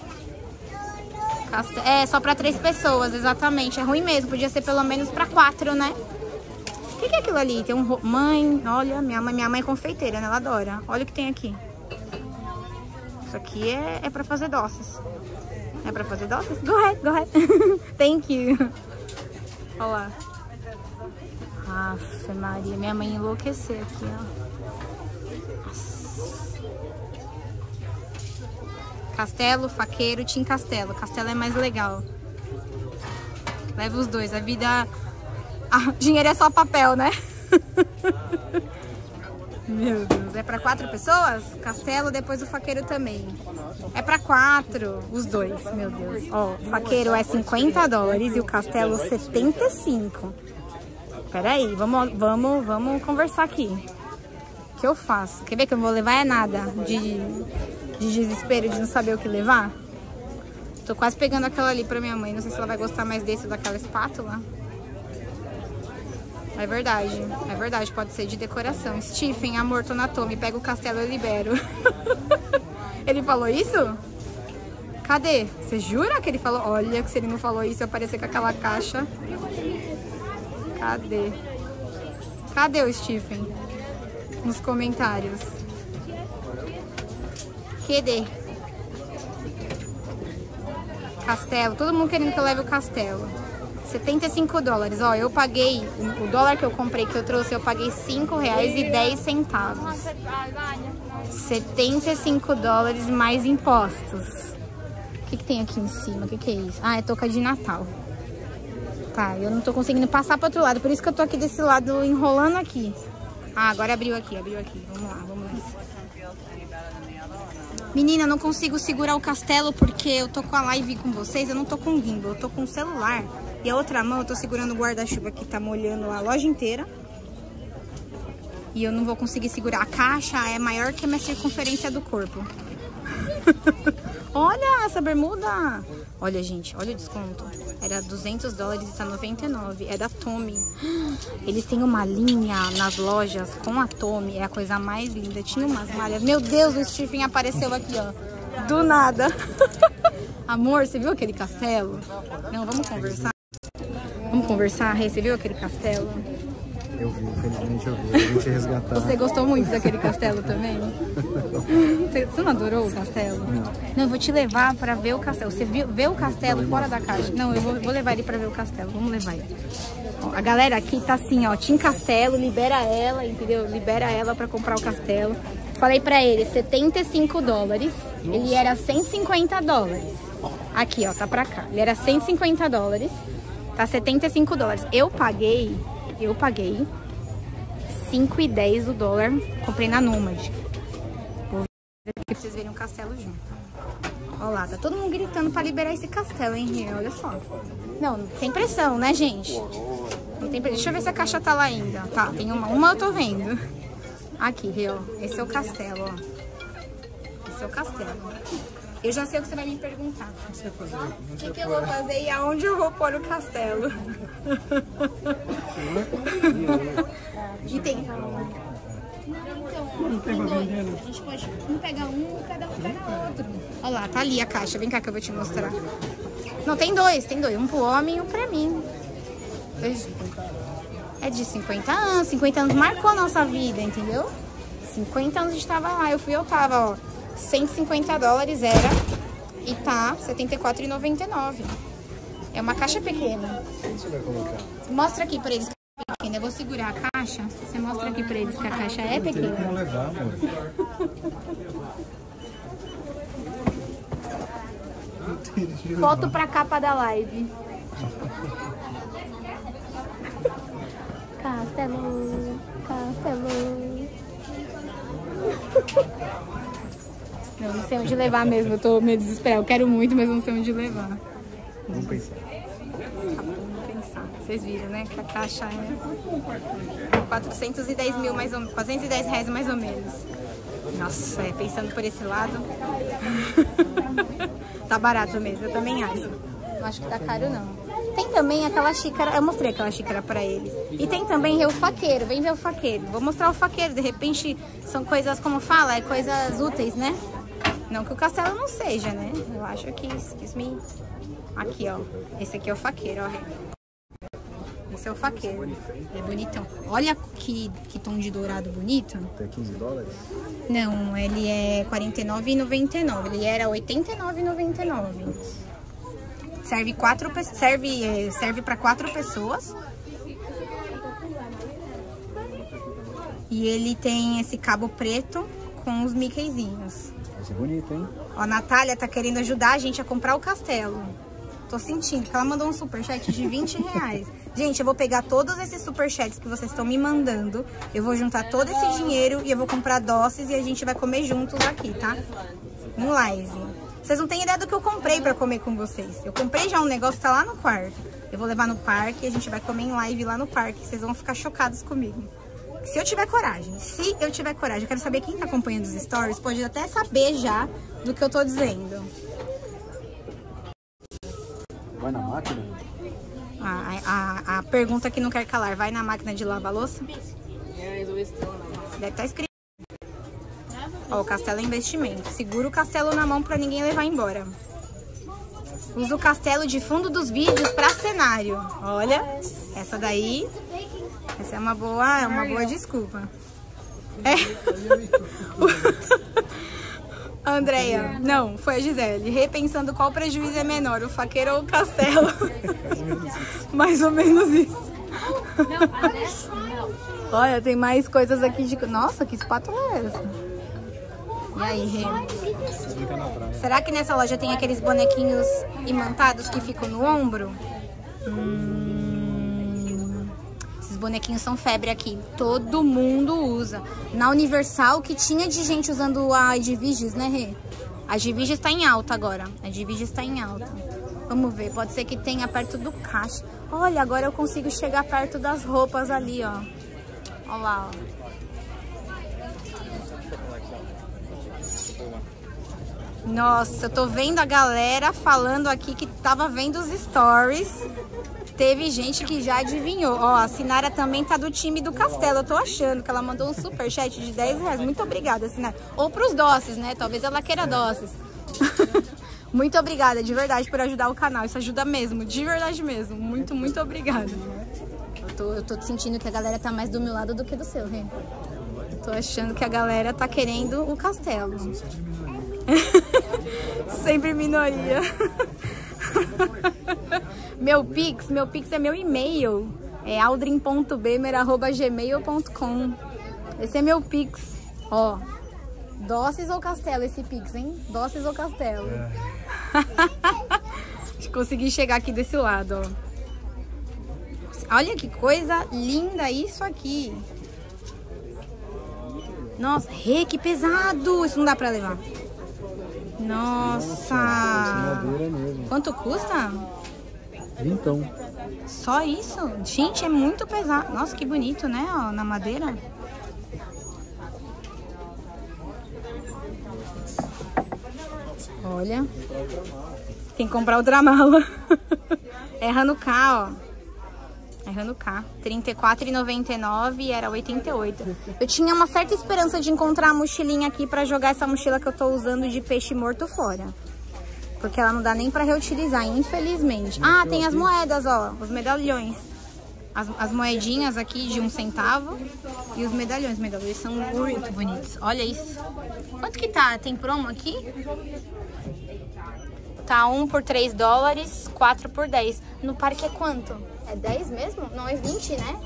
É, só pra 3 pessoas, exatamente. É ruim mesmo. Podia ser pelo menos pra 4, né? O que é aquilo ali? Tem um... Mãe, olha, minha mãe é confeiteira, né? Ela adora. Olha o que tem aqui. Isso aqui é pra fazer doces. É pra fazer doces? Go ahead, go ahead. Thank you. Olha lá. Aff, Maria. Minha mãe enlouqueceu aqui, ó. Nossa. Castelo, faqueiro, Team Castelo. Castelo é mais legal. Leva os dois. A vida... dinheiro é só papel, né? Meu Deus. É pra 4 pessoas? Castelo, depois o faqueiro também. É pra 4, os dois. Meu Deus. Ó, o faqueiro é $50 e o castelo 75. Peraí, vamos conversar aqui. O que eu faço? Quer ver que eu não vou levar? É nada de desespero de não saber o que levar. Tô quase pegando aquela ali pra minha mãe. Não sei se ela vai gostar mais desse ou daquela espátula. É verdade, pode ser de decoração. Stephen, amor, tô na Tommy, pega o castelo e libero. Ele falou isso? Cadê? Você jura que ele falou? Olha, que se ele não falou isso, eu aparecer com aquela caixa. Cadê? Cadê o Stephen? Nos comentários. Cadê? Castelo, todo mundo querendo que eu leve o castelo. $75. Ó, eu paguei, o dólar que eu comprei, que eu trouxe, eu paguei R$5,10. $75 mais impostos. O que tem aqui em cima? O que é isso? Ah, é touca de Natal. Tá, eu não tô conseguindo passar pro outro lado, por isso que eu tô aqui desse lado enrolando aqui. Ah, agora abriu aqui. Vamos lá, vamos lá. Menina, eu não consigo segurar o castelo porque eu tô com a live com vocês, eu não tô com gimbal, eu tô com o celular. E a outra mão eu tô segurando o guarda-chuva que tá molhando a loja inteira. E eu não vou conseguir segurar. A caixa é maior que a minha circunferência do corpo. Olha essa bermuda. Olha, gente, olha o desconto. Era $200 e tá 99. É da Tommy. Eles têm uma linha nas lojas com a Tommy. É a coisa mais linda. Tinha umas malhas. Meu Deus, o Stephen apareceu aqui, ó. Do nada. Amor, você viu aquele castelo? Não, vamos conversar. Vamos conversar, Rê, você viu aquele castelo? Eu vi, infelizmente eu vi. A gente resgatar. Você gostou muito daquele castelo também? Você não adorou o castelo? Não, eu vou te levar pra ver o castelo. Você vê o castelo fora da caixa? Não, eu vou levar ele pra ver o castelo. Vamos levar ele. Ó, a galera aqui tá assim, ó. Team Castelo, libera ela, entendeu? Libera ela pra comprar o castelo. Falei pra ele, $75. Ele era $150. Aqui, ó, tá pra cá. Ele era $150. Tá $75. Eu paguei $5,10 o dólar. Comprei na Nomad. Vou ver aqui pra vocês verem o castelo junto. Olha lá, tá todo mundo gritando pra liberar esse castelo, hein, Rio? Olha só. Não, sem pressão, né, gente? Não tem pressão. Deixa eu ver se a caixa tá lá ainda. Tá, tem uma eu tô vendo. Aqui, Rio. Esse é o castelo, ó. Esse é o castelo. Eu já sei o que você vai me perguntar. O que eu vou fazer e aonde eu vou pôr o castelo? E tem... Então, tem dois. A gente pode pegar um e cada um pega outro. Olha lá, tá ali a caixa. Vem cá que eu vou te mostrar. Não, tem dois. Um pro homem e um pra mim. É de 50 anos. 50 anos marcou a nossa vida, entendeu? 50 anos a gente tava lá. Eu tava, ó. $150 era e tá R$74,99. É uma caixa pequena. Onde você vai colocar? Mostra aqui pra eles que é pequena. Eu vou segurar a caixa. Você mostra aqui pra eles que a caixa é pequena. Não tem como levar, amor. Foto pra capa da live. Castelo. Não sei onde levar mesmo, eu tô meio desesperada. Eu quero muito, mas não sei onde levar. Vamos pensar. Tá bom, vamos pensar. Vocês viram, né? Que a caixa é 410 mil, mais ou menos. R$410 mais ou menos. Nossa, pensando por esse lado. Tá barato mesmo, eu também acho. Não acho que tá caro, não. Tem também aquela xícara, eu mostrei aquela xícara pra eles. E tem também o faqueiro, vem ver o faqueiro. Vou mostrar o faqueiro, de repente são coisas, como fala, é coisas úteis, né? Não que o castelo não seja, né? Eu acho que me... Aqui, ó. Esse aqui é o faqueiro, ó. Esse é o faqueiro. É bonitão. Olha que tom de dourado bonito. Tem $15? Não, ele é R$49,99. Ele era R$89,99. Serve para 4 pessoas. E ele tem esse cabo preto com os Mickeyzinhos. Vai ser bonito, hein? Ó, a Natália tá querendo ajudar a gente a comprar o castelo. Tô sentindo que ela mandou um superchat de 20 reais. Gente, eu vou pegar todos esses superchats que vocês estão me mandando. Eu vou juntar todo esse dinheiro e eu vou comprar doces e a gente vai comer juntos aqui, tá? Em live. Vocês não têm ideia do que eu comprei pra comer com vocês. Eu comprei já um negócio que tá lá no quarto. Eu vou levar no parque e a gente vai comer em live lá no parque. Vocês vão ficar chocados comigo. Se eu tiver coragem, eu quero saber quem tá acompanhando os stories, pode até saber já do que eu tô dizendo. Vai na máquina? A pergunta que não quer calar, vai na máquina de lavar louça? Deve estar escrito. Ó, o castelo é investimento. Segura o castelo na mão pra ninguém levar embora. Usa o castelo de fundo dos vídeos pra cenário. Olha, essa daí... Essa é uma boa desculpa. É. Andréia, não, foi a Gisele. Repensando qual prejuízo é menor, o faqueiro ou o castelo. Mais ou menos isso. Olha, tem mais coisas aqui de... Nossa, que espátula é essa? E aí, Rê? Será que nessa loja tem aqueles bonequinhos imantados que ficam no ombro? Esses bonequinhos são febre aqui. Todo mundo usa. Na Universal, que tinha de gente usando a Edviges, né, Rê? A Edviges tá em alta agora. A Edviges tá em alta. Vamos ver. Pode ser que tenha perto do caixa. Olha, agora eu consigo chegar perto das roupas ali, ó. Olha lá, ó. Nossa, eu tô vendo a galera falando aqui que tava vendo os stories. Teve gente que já adivinhou. Ó, a Sinara também tá do time do Castelo. Eu tô achando que ela mandou um superchat de 10 reais. Muito obrigada, Sinara. Ou pros doces, né? Talvez ela queira doces. Muito obrigada, de verdade, por ajudar o canal. Isso ajuda mesmo, de verdade mesmo. Muito, muito obrigada. Eu tô sentindo que a galera tá mais do meu lado do que do seu, Rê. Eu tô achando que a galera tá querendo o Castelo. Sempre minoria. Meu Pix é meu e-mail. É aldrin.bremer@gmail.com. Esse é meu Pix. Ó, doces ou castelo esse Pix, hein? Doces ou castelo? Consegui chegar aqui desse lado, ó. Olha que coisa linda isso aqui. Nossa, Rê, que pesado. Isso não dá pra levar. Nossa. Quanto custa? Então. Só isso? Gente, é muito pesado. Nossa, que bonito, né? Ó, na madeira. Olha. Tem que comprar outra mala. É Hanukkah, ó. É Hanukkah. R$34,99 e era R$88. Eu tinha uma certa esperança de encontrar a mochilinha aqui pra jogar essa mochila que eu tô usando de peixe morto fora. Porque ela não dá nem pra reutilizar, infelizmente. Ah, tem as moedas, ó. Os medalhões. As moedinhas aqui de 1 centavo. E os medalhões. Os medalhões são muito bonitos. Olha isso. Quanto que tá? Tem promo aqui? Tá 1 por $3, 4 por 10. No parque é quanto? É 10 mesmo? Não, é 20, né?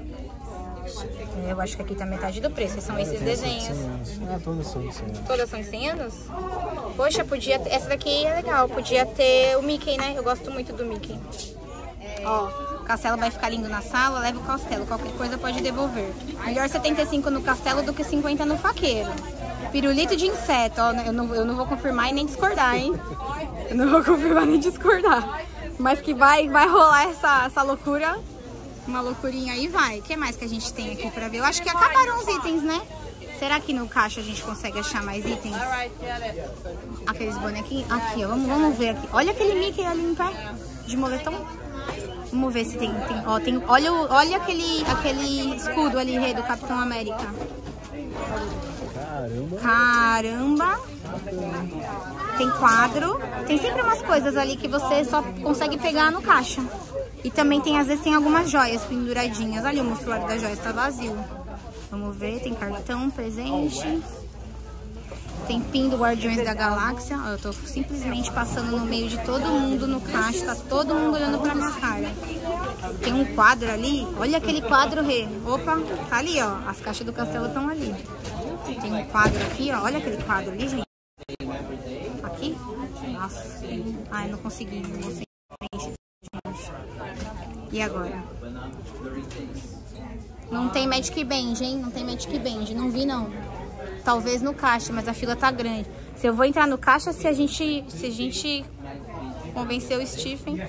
Eu acho que aqui tá metade do preço. São esses desenhos. Todas são em 100 anos. Todas são em 100 anos? Poxa, podia ter... Essa daqui é legal. Podia ter o Mickey, né? Eu gosto muito do Mickey. Ó, o castelo vai ficar lindo na sala. Leva o castelo. Qualquer coisa pode devolver. Melhor 75 no castelo do que 50 no faqueiro. Pirulito de inseto. Ó, eu não vou confirmar e nem discordar, hein? Eu não vou confirmar nem discordar. Mas que vai rolar essa loucura. Uma loucurinha aí, vai. O que mais que a gente tem aqui pra ver? Eu acho que acabaram os itens, né? Será que no caixa a gente consegue achar mais itens? Aqueles bonequinhos? Aqui, ó. Vamos ver aqui. Olha aquele Mickey ali em pé. De moletom. Vamos ver se tem. Ó, tem olha aquele escudo ali, Rê, do Capitão América. Caramba. Tem quadro. Tem sempre umas coisas ali que você só consegue pegar no caixa. E também tem, às vezes, tem algumas joias penduradinhas. Olha o mostruário das joias, tá vazio. Vamos ver, tem cartão, presente. Tem pin do Guardiões da Galáxia. Eu tô simplesmente passando no meio de todo mundo no caixa. Tá todo mundo olhando pra minha cara. Tem um quadro ali. Olha aquele quadro, Rê. Opa, tá ali, ó. As caixas do castelo estão ali. Tem um quadro aqui, ó. Olha aquele quadro ali, gente. aqui? Nossa. Ai, não consegui. Não consegui. E agora? Não tem Magic Band, hein? Não tem Magic Band. Não vi, não. Talvez no caixa, mas a fila tá grande. Se eu vou entrar no caixa, se a gente convencer o Stephen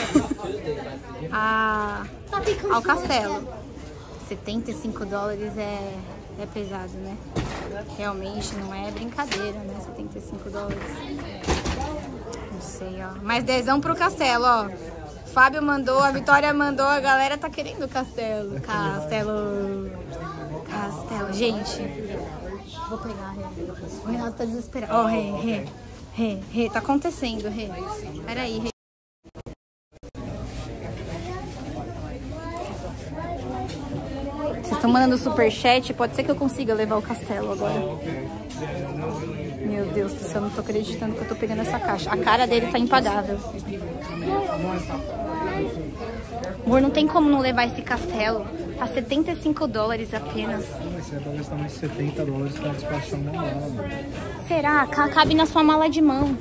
ao castelo. 75 dólares é pesado, né? Realmente não é brincadeira, né? 75 dólares. Não sei, ó. Mais 10 pro castelo, ó. Fábio mandou, a Vitória mandou, a galera tá querendo o castelo. Castelo. Gente, vou pegar, Rê. O Renato tá desesperado. Ó, Rê. Tá acontecendo, Rê. Peraí, Rê. Vocês estão mandando superchat, pode ser que eu consiga levar o castelo agora. Meu Deus do céu, não tô acreditando que eu tô pegando essa caixa. A cara dele tá impagável. Amor, não tem como não levar esse castelo. A 75 dólares apenas. Você vai gastar mais 70 dólares pra despachar uma mala. Será? Cabe na sua mala de mão.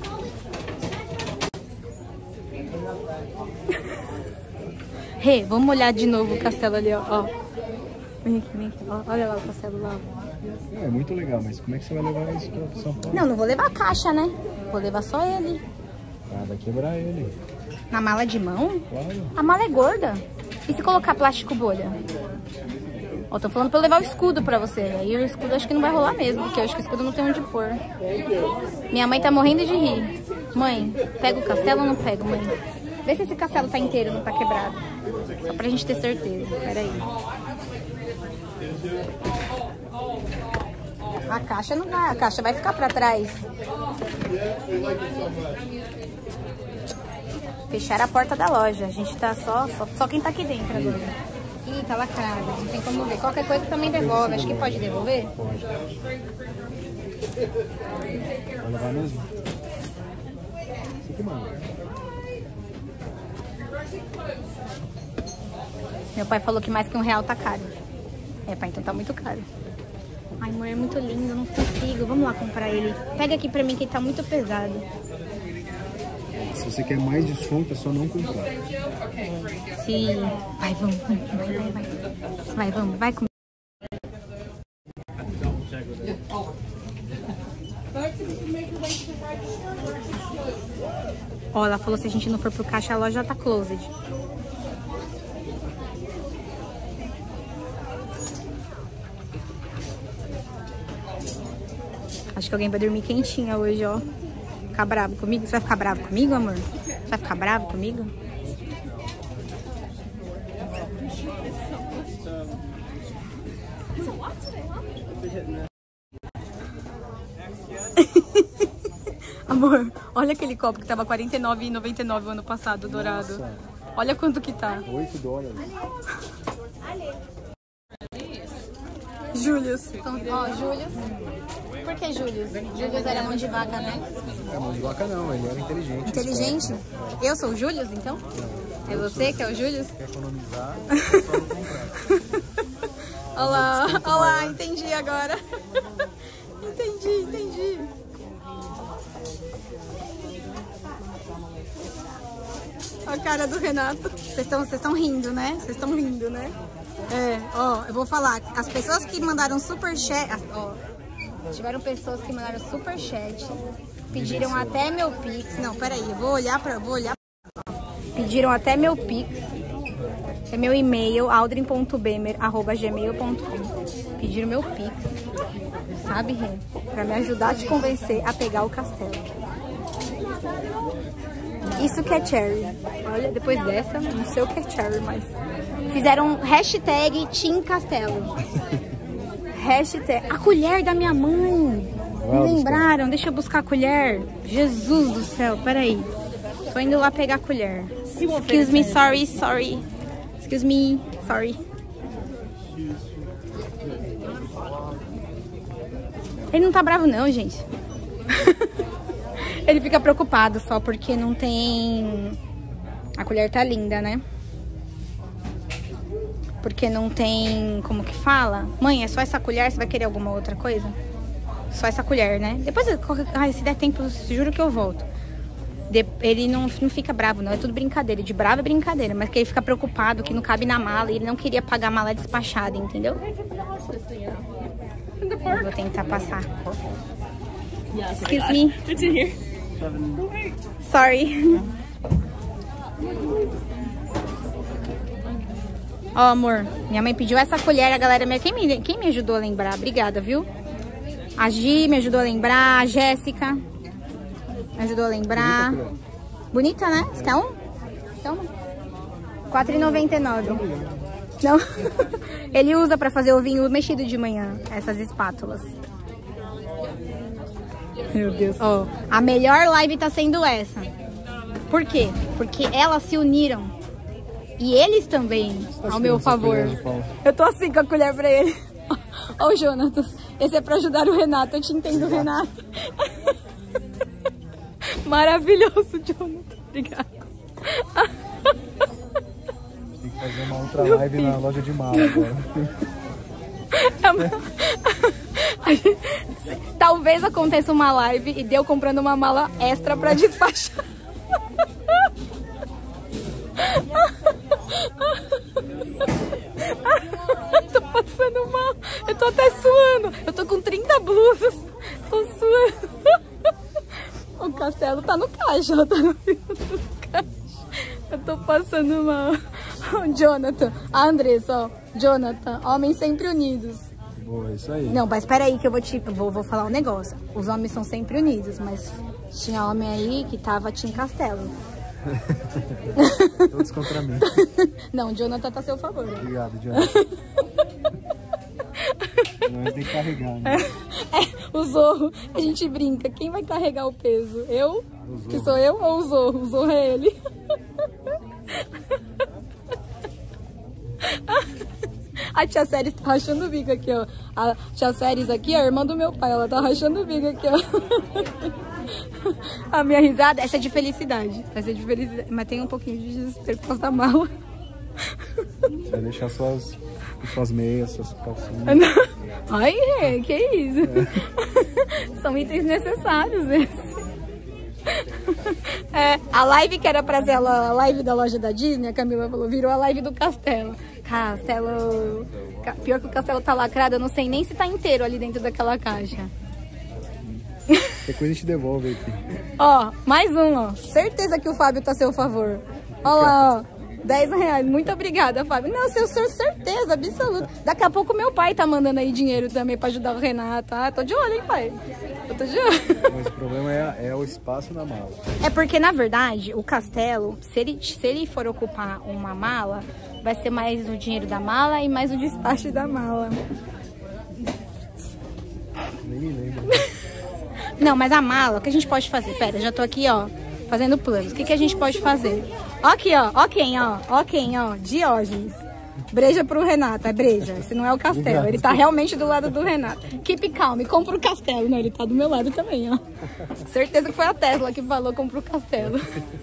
Rê, vamos olhar de novo o castelo ali, ó. Vem aqui. Ó, olha lá o castelo lá. É muito legal, mas como é que você vai levar isso pra São Paulo? Não vou levar a caixa, né? Vou levar só ele. Ah, vai quebrar ele. Na mala de mão? Claro. A mala é gorda. E se colocar plástico bolha? Ó, tô falando pra eu levar o escudo pra você. Aí o escudo acho que não vai rolar mesmo, porque eu acho que o escudo não tem onde pôr. Minha mãe tá morrendo de rir. Mãe, pega o castelo ou não pega, mãe? Vê se esse castelo tá inteiro, não tá quebrado. Só pra gente ter certeza. Pera aí. A caixa não vai, a caixa vai ficar pra trás. Fechar a porta da loja. A gente tá só quem tá aqui dentro agora. Ih, tá lacrada. Não tem como ver. Qualquer coisa também devolve. Acho que pode devolver. Pode. Vai levar mesmo? Você que manda. Meu pai falou que mais que R$1 tá caro. É, pai, então tá muito caro. Ai, amor, é muito lindo, não consigo. Vamos lá comprar ele. Pega aqui pra mim que ele tá muito pesado. Se você quer mais desconto, é só não comprar. Sim. Vai, vamos. Vai comigo. Ó, ela falou se a gente não for pro caixa, a loja tá closed. Acho que alguém vai dormir quentinha hoje, ó. Ficar bravo comigo? Você vai ficar bravo comigo, amor? Você vai ficar bravo comigo? Amor, olha aquele copo que tava R$49,99 o ano passado, dourado. Nossa. Olha quanto que tá. 8 dólares. Július. Então, ó, Július. Por que Július? Július era mão de vaca, né? É mão de vaca não, ele era inteligente. Inteligente? Eu sou o Július, então? É você que é o Július? Quer economizar, só não comprar. Olha lá, entendi agora. Entendi. A cara do Renato. Vocês estão rindo, né? Vocês estão rindo, né? É, ó, eu vou falar. As pessoas que mandaram superchat, ó, tiveram pessoas que mandaram superchat, pediram até meu Pix. Não, peraí, eu vou olhar. Pediram até meu Pix. É meu e-mail, aldrin.bemer@gmail.com. Pediram meu Pix. Sabe, Rê? Pra me ajudar a te convencer a pegar o castelo. Isso que é cherry. Olha, depois dessa, não sei o que é cherry, mas... Fizeram hashtag Team Castelo. Hashtag... A colher da minha mãe. Me lembraram? Deixa eu buscar a colher. Jesus do céu, peraí. Tô indo lá pegar a colher. Excuse me, sorry. Excuse me, sorry. Ele não tá bravo não, gente. Ele fica preocupado só porque não tem... A colher tá linda, né? Porque não tem... Como que fala? Mãe, é só essa colher? Você vai querer alguma outra coisa? só essa colher, né? Depois, se der tempo, juro que eu volto. Ele não fica bravo, não. É tudo brincadeira. De bravo é brincadeira. Mas que ele fica preocupado que não cabe na mala. E ele não queria pagar a mala despachada, entendeu? Eu vou tentar passar. Excuse me. It's in here. Sorry. Ó, amor. Minha mãe pediu essa colher. A galera... Quem me ajudou a lembrar? Obrigada, viu? A Gi me ajudou a lembrar. A Jéssica me ajudou a lembrar. Bonita, né? Você quer um? Toma. R$4,99. Não. Ele usa pra fazer o vinho mexido de manhã. Essas espátulas. Meu Deus. Ó, a melhor live tá sendo essa. Por quê? Porque elas se uniram. E eles também, ao meu favor. Eu tô assim com a colher pra ele. Ó o Jonathan. Esse é pra ajudar o Renato. Eu te entendo, Renato. Maravilhoso, Jonathan. Obrigada. Tem que fazer uma outra live na loja de mala agora. Talvez aconteça uma live e deu comprando uma mala extra pra despachar. Tô passando mal. Eu tô até suando. Eu tô com 30 blusas. Tô suando. O Castelo tá no caixa. Tá no fim do caixa. Eu tô passando mal. Jonathan. A Andressa, ó. Jonathan. Homens sempre unidos. Boa, isso aí. Não, mas espera aí que eu vou falar um negócio. Os homens são sempre unidos, mas tinha homem aí que tava Tim Castelo. Todos contra mim. Não, o Jonathan tá a seu favor. Obrigado, Jonathan. Não tem que carregar, né? O Zorro, a gente brinca. Quem vai carregar o peso? Eu? Que sou eu ou o Zorro? O Zorro é ele. A tia Séries tá rachando o bico aqui, ó. A tia Séries aqui, a irmã do meu pai, ela tá rachando o bico aqui, ó. A minha risada, essa é de felicidade. Essa é de felicidade. Mas tem um pouquinho de desespero por causa da mala. Você vai deixar suas meias, suas calcinhas. Ai, que isso? É. São itens necessários esses. É, a live que era pra ser a live da loja da Disney, a Camila falou, virou a live do Castelo. Castelo... Pior que o Castelo tá lacrado, eu não sei nem se tá inteiro ali dentro daquela caixa. Qualquer coisa a gente devolve aqui. Ó, mais um, ó. Certeza que o Fábio tá a seu favor. Ó lá, ó. R$10. Muito obrigada, Fábio. Não, seu senhor, certeza, absoluta. Daqui a pouco meu pai tá mandando aí dinheiro também pra ajudar o Renato. Ah, tô de olho, hein, pai? Eu tô de olho. Mas o problema é o espaço na mala. É porque, na verdade, o Castelo, se ele for ocupar uma mala, vai ser mais o dinheiro da mala e mais o despacho da mala. Nem me lembro. Não, mas a mala, o que a gente pode fazer? Pera, já tô aqui, ó, fazendo planos. O que a gente pode fazer? Ó aqui, ó. Ó quem, ó. Ó quem, ó. Diógenes. Breja pro Renato. É breja. Esse não é o Castelo. Obrigado. Ele tá realmente do lado do Renato. Keep calm. Compra o Castelo. Não, ele tá do meu lado também, ó. Certeza que foi a Tesla que falou compra o Castelo.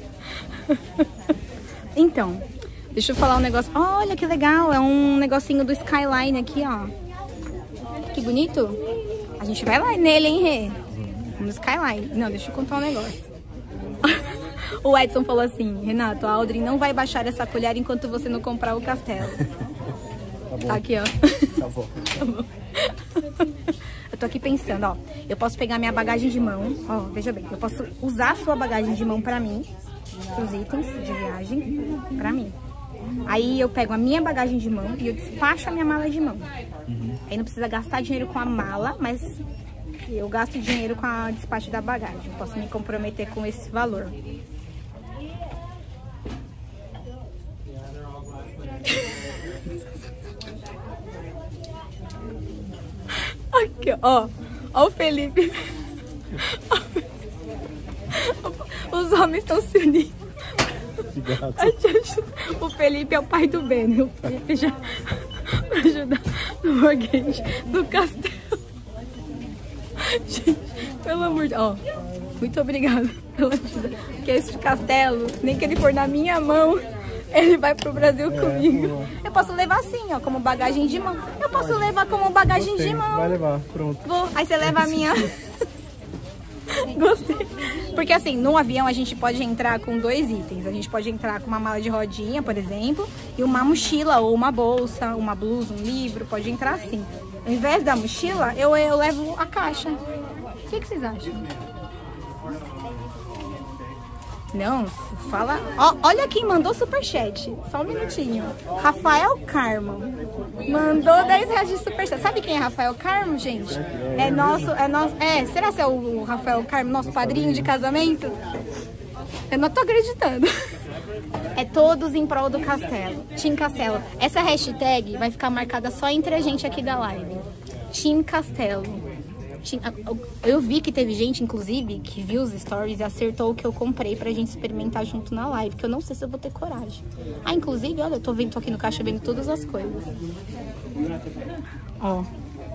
Então, deixa eu falar um negócio. Olha que legal. É um negocinho do Skyline aqui, ó. Que bonito. A gente vai lá nele, hein, Rê? No Skyline. Não, deixa eu contar um negócio. O Edson falou assim, Renato, a Audrey não vai baixar essa colher enquanto você não comprar o Castelo. Tá bom. Tá aqui, ó. Tá bom. Tá bom. Eu tô aqui pensando, ó. Eu posso pegar minha bagagem de mão. Ó, veja bem. Eu posso usar a sua bagagem de mão pra mim. Os itens de viagem pra mim. Aí eu pego a minha bagagem de mão e eu despacho a minha mala de mão. Aí não precisa gastar dinheiro com a mala, mas eu gasto dinheiro com a despacho da bagagem. Eu posso me comprometer com esse valor. Aqui, ó. Ó o Felipe. Os homens estão se unindo. O Felipe é o pai do Ben. O Felipe já vai ajudar no mortgage do Castelo. Gente, pelo amor de Deus. Ó, muito obrigada pela ajuda. Porque esse Castelo, nem que ele for na minha mão, Ele vai pro Brasil comigo. Eu posso levar assim, ó, como bagagem de mão. Eu posso levar como bagagem de mão. Vai levar, pronto. Vou. Aí você leva a minha... Gostei. Porque assim, no avião a gente pode entrar com 2 itens. A gente pode entrar com uma mala de rodinha, por exemplo, e uma mochila ou uma bolsa, uma blusa, um livro. Pode entrar assim. Ao invés da mochila, eu levo a caixa. O que vocês acham? Não, fala... Ó, olha quem mandou superchat. Só um minutinho. Rafael Carmo. Mandou 10 reais de superchat. Sabe quem é Rafael Carmo, gente? É nosso... será que é o Rafael Carmo, nosso padrinho de casamento? Eu não tô acreditando. É todos em prol do Castelo. Team Castelo. Essa hashtag vai ficar marcada só entre a gente aqui da live. Team Castelo. Eu vi que teve gente, inclusive, que viu os stories e acertou o que eu comprei pra gente experimentar junto na live, que eu não sei se eu vou ter coragem. Ah, inclusive, olha, eu tô aqui no caixa vendo todas as coisas. Ó.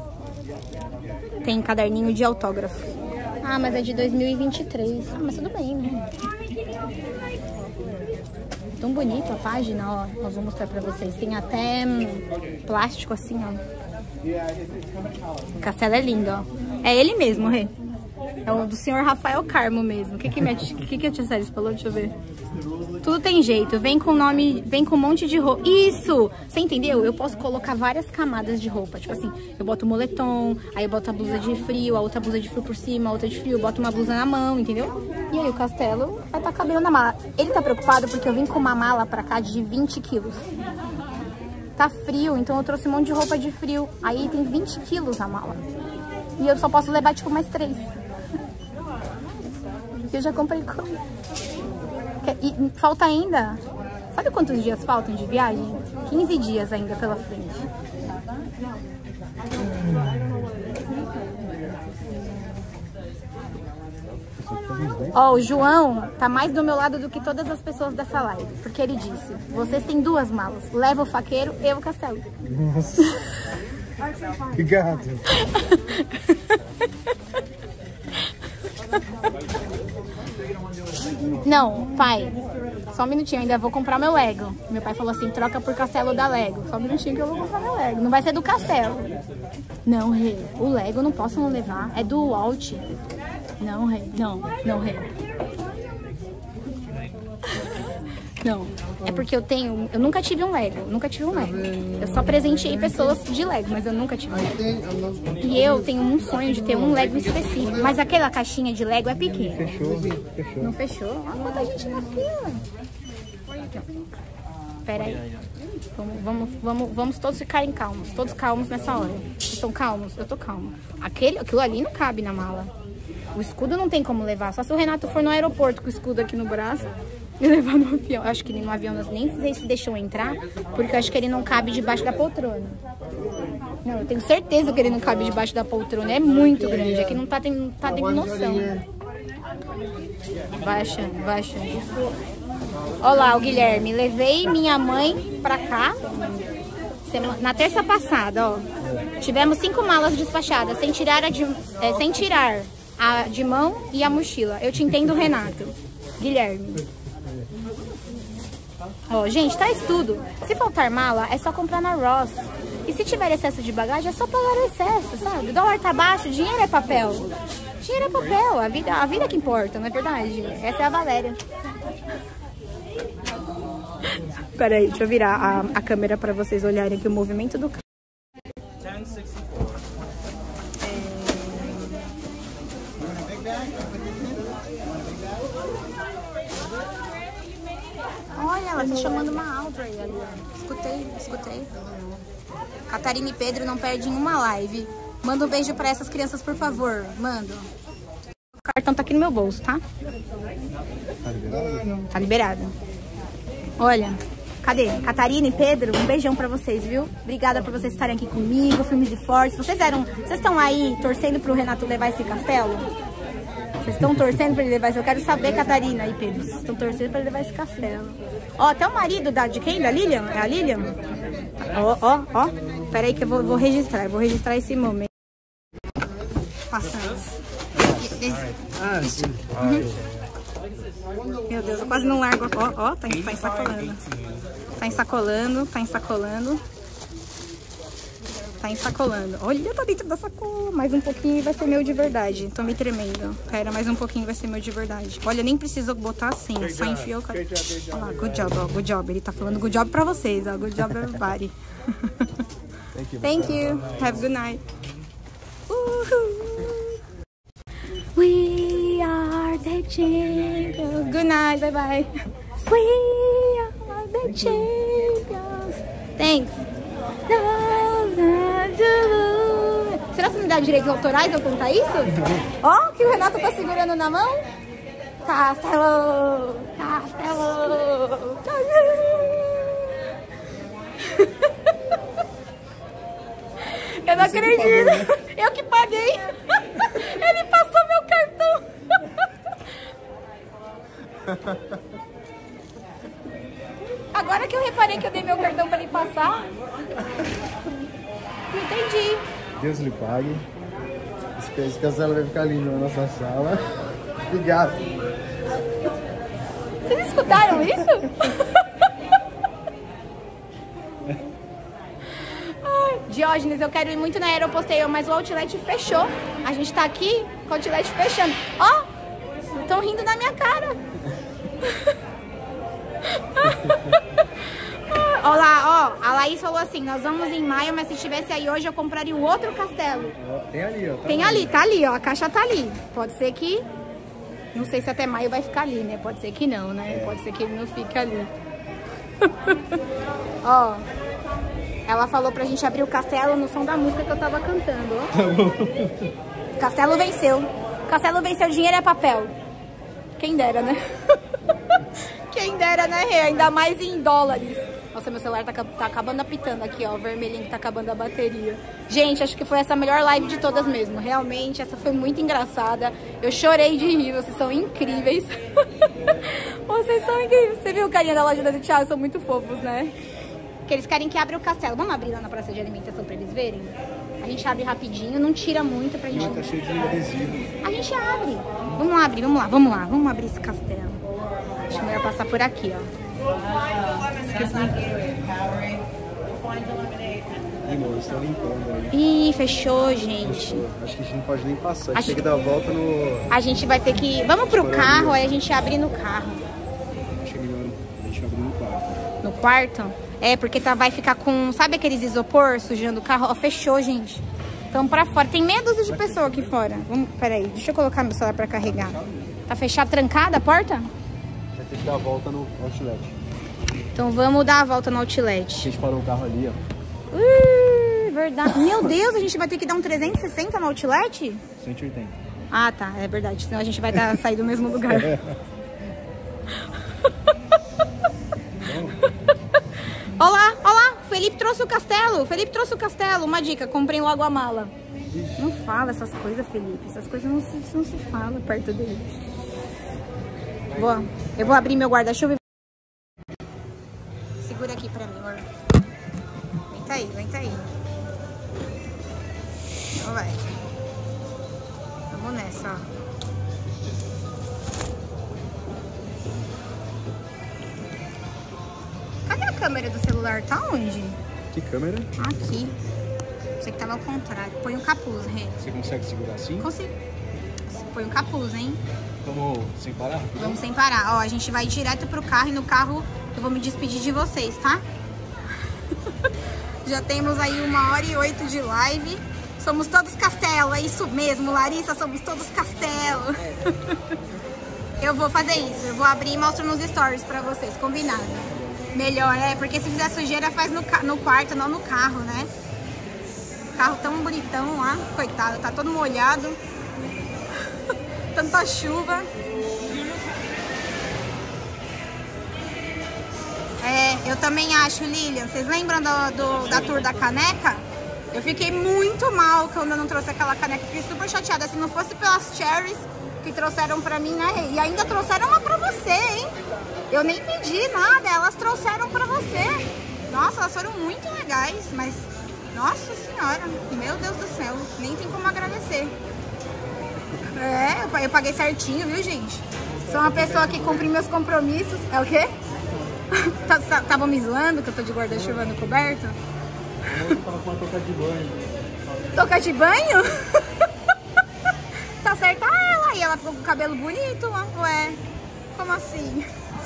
Tem caderninho de autógrafo. Ah, mas é de 2023. Ah, mas tudo bem, né? Tão bonita a página, ó. Nós vou mostrar pra vocês. Tem até plástico assim, ó. O castelo é lindo, ó. É ele mesmo, Rê. É o do senhor Rafael Carmo mesmo. O que a tia Célis falou? Deixa eu ver. Tudo tem jeito. Vem com nome, vem com um monte de roupa. Isso! Você entendeu? Eu posso colocar várias camadas de roupa. Tipo assim, eu boto o moletom, aí eu boto a blusa de frio, a outra blusa de frio por cima, a outra de frio, eu boto uma blusa na mão, entendeu? E aí o castelo vai estar cabendo na mala. Ele tá preocupado porque eu vim com uma mala pra cá de 20 quilos. Tá frio, então eu trouxe um monte de roupa de frio. Aí tem 20 quilos na mala. E eu só posso levar, tipo, mais 3. Eu já comprei coisa. E falta ainda... Sabe quantos dias faltam de viagem? 15 dias ainda pela frente. Ó, o João tá mais do meu lado do que todas as pessoas dessa live. Porque ele disse, vocês têm 2 malas. Leva o faqueiro e o castelo. Nossa. Obrigado. Não, pai. Só um minutinho, ainda vou comprar meu Lego. Meu pai falou assim, troca por castelo da Lego. Só um minutinho que eu vou comprar meu Lego. Não vai ser do castelo. Não, Rê. O Lego eu não posso não levar. É do Walt. Não, Rê. Não, Rê. Não. É porque eu nunca tive um Lego. Eu só presenteei pessoas de Lego, mas eu nunca tive um Lego. E eu tenho um sonho de ter um Lego específico. Mas aquela caixinha de Lego é pequena. Fechou. Não fechou? Olha quanta gente na fila. Pera aí. Vamos todos ficarem calmos. Todos calmos nessa hora. Vocês estão calmos? Eu tô calma. Aquilo ali não cabe na mala. O escudo não tem como levar. Só se o Renato for no aeroporto com o escudo aqui no braço e levar no avião. Eu acho que no avião nós nem sei se deixam entrar, porque eu acho que ele não cabe debaixo da poltrona. Não, eu tenho certeza que ele não cabe debaixo da poltrona. É muito grande. Aqui não tá tendo noção. Baixa. Olha lá o Guilherme. Levei minha mãe pra cá na terça passada, ó. Tivemos 5 malas despachadas, sem tirar a de mão e a mochila. Eu te entendo, Renato. Guilherme. Ó, gente, traz tudo. Se faltar mala, é só comprar na Ross. E se tiver excesso de bagagem, é só pagar o excesso, sabe? O dólar tá baixo, dinheiro é papel. Dinheiro é papel, a vida que importa, não é verdade? Essa é a Valéria. Peraí, deixa eu virar a câmera pra vocês olharem aqui o movimento do carro. Olha, ela tá chamando uma Audrey ali, ó. Escutei. Catarina e Pedro não perdem uma live. Manda um beijo pra essas crianças, por favor. Mando. O cartão tá aqui no meu bolso, tá? Tá liberado. Olha, cadê? Catarina e Pedro, um beijão pra vocês, viu? Obrigada por vocês estarem aqui comigo, firmes e fortes. Vocês estão aí torcendo pro Renato levar esse castelo? Vocês estão torcendo pra ele levar esse... Eu quero saber, Catarina e Pedro. Vocês estão torcendo pra ele levar esse castelo. Ó, até o marido de quem? Da Lilian? É a Lilian? Ó. Pera aí que eu vou registrar. Eu vou registrar esse momento. Passando. Meu Deus, eu quase não largo. Ó, tá ensacolando. Tá ensacolando, tá ensacolando. Tá ensacolando. Olha, tá dentro da sacola. Mais um pouquinho e vai ser meu de verdade. Tô me tremendo. Pera, mais um pouquinho vai ser meu de verdade. Olha, nem precisa botar assim. Só enfiou o cara. Olha lá, good job, ó. Good job. Ele tá falando good job pra vocês, ó. Good job, everybody. Thank you. Have a good night. We are the champions. Good night. Bye bye. We are the champions. Thanks. Será que me dá direitos autorais eu contar isso? Ó, que o Renato tá segurando na mão. Castelo. Castelo. Eu não acredito. Eu que paguei. Ele passou meu cartão. Agora que eu reparei que eu dei meu cartão pra ele passar. Não entendi. Deus lhe pague. Esse castelo vai ficar lindo na nossa sala. Obrigado. Vocês escutaram isso? Ai, Diógenes, eu quero ir muito na Aeroposteio, mas o outlet fechou. A gente tá aqui com o outlet fechando. Ó, estão rindo na minha cara. Olha lá, ó, a Laís falou assim, nós vamos em maio, mas se estivesse aí hoje eu compraria o outro castelo. Tem ali, ó. Tem ali, tá ali, ó, a caixa tá ali. Pode ser que, não sei se até maio vai ficar ali, né? Pode ser que não, né? Pode ser que ele não fique ali. Ó, ela falou pra gente abrir o castelo no som da música que eu tava cantando, ó. Castelo venceu. Castelo venceu, dinheiro é papel. Quem dera, né? Quem dera, né, Rê? Ainda mais em dólares. Nossa, meu celular tá acabando apitando aqui, ó. O vermelhinho que tá acabando a bateria. Gente, acho que foi essa a melhor live de todas mesmo. Realmente, essa foi muito engraçada. Eu chorei de rir, vocês são incríveis. Vocês são incríveis. Você viu o carinha da loja do Thiago? São muito fofos, né? Porque eles querem que abra o castelo. Vamos abrir lá na praça de alimentação pra eles verem? A gente abre rapidinho, não tira muito pra gente... Tá cheio de adesivo. A gente abre. Vamos abrir, vamos lá, vamos lá. Vamos abrir esse castelo. Acho melhor passar por aqui, ó. Eles estão limpando aí. Ih, fechou, gente. Acho que a gente não pode nem passar. A gente tem que dar a volta no... A gente vai ter que... Vamos pro carro, aí a gente abre no carro. Acho que a gente vai abrir no quarto. No quarto? É, porque vai ficar com... Sabe aqueles isopor sujando o carro? Ó, fechou, gente. Então pra fora. Tem meia dúzia de pessoas aqui fora. Peraí, deixa eu colocar meu celular pra carregar. Tá fechada, trancada a porta? Vai ter que dar a volta no outlet. Então vamos dar a volta no outlet. A gente parou o carro ali, ó. Verdade. Meu Deus, a gente vai ter que dar um 360 no outlet? 180. Ah, tá. É verdade. Senão a gente vai sair do mesmo lugar. Olá, olá. O Felipe trouxe o castelo. Felipe trouxe o castelo. Uma dica, comprem logo a mala. Não fala essas coisas, Felipe. Essas coisas não se fala perto dele. Eu vou abrir meu guarda-chuva e... Segura aqui pra mim, amor. Vem aí. Então vai. Vamos nessa, ó. Cadê a câmera do celular? Tá onde? Que câmera? Aqui. Você que tava ao contrário. Põe um capuz, Rê. Você consegue segurar assim? Consigo. Põe um capuz, hein? Vamos sem parar? Vamos sem parar. Ó, a gente vai direto pro carro e no carro eu vou me despedir de vocês, tá? Já temos aí 1h08 de live. Somos todos castelo, é isso mesmo, Larissa, somos todos castelo. Eu vou fazer isso, eu vou abrir e mostro nos stories pra vocês, combinado. Melhor, porque se fizer sujeira faz no quarto, não no carro, né? O carro tão bonitão lá, coitado, tá todo molhado. Tanta chuva. Eu também acho, Lilian. Vocês lembram da tour da caneca? Eu fiquei muito mal quando eu não trouxe aquela caneca. Fiquei super chateada. Se não fosse pelas cherries que trouxeram pra mim, né? E ainda trouxeram uma pra você, hein? Eu nem pedi nada, elas trouxeram pra você. Nossa, elas foram muito legais, mas... Nossa senhora, meu Deus do céu. Nem tem como agradecer. Eu paguei certinho, viu, gente? Sou uma pessoa que cumpre meus compromissos. É o quê? Tava me zoando que eu tô de guarda-chuva no coberto? Eu tava com uma touca de banho. Touca de banho? Tá certa ela. E ela ficou com o cabelo bonito. Ué, como assim?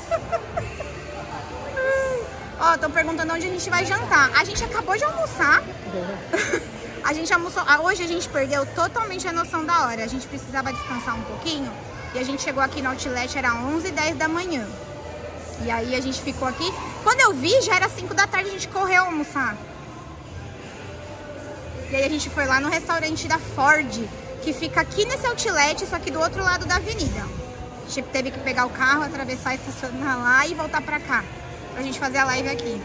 Ó, estão perguntando onde a gente vai jantar. A gente acabou de almoçar. A gente almoçou. Hoje a gente perdeu totalmente a noção da hora. A gente precisava descansar um pouquinho. E a gente chegou aqui no Outlet, era 11h10 da manhã. E aí a gente ficou aqui. Quando eu vi, já era 5 da tarde, a gente correu almoçar. E aí a gente foi lá no restaurante da Ford, que fica aqui nesse Outlet, só que do outro lado da avenida. A gente teve que pegar o carro, atravessar, estacionar lá e voltar pra cá. Pra gente fazer a live aqui.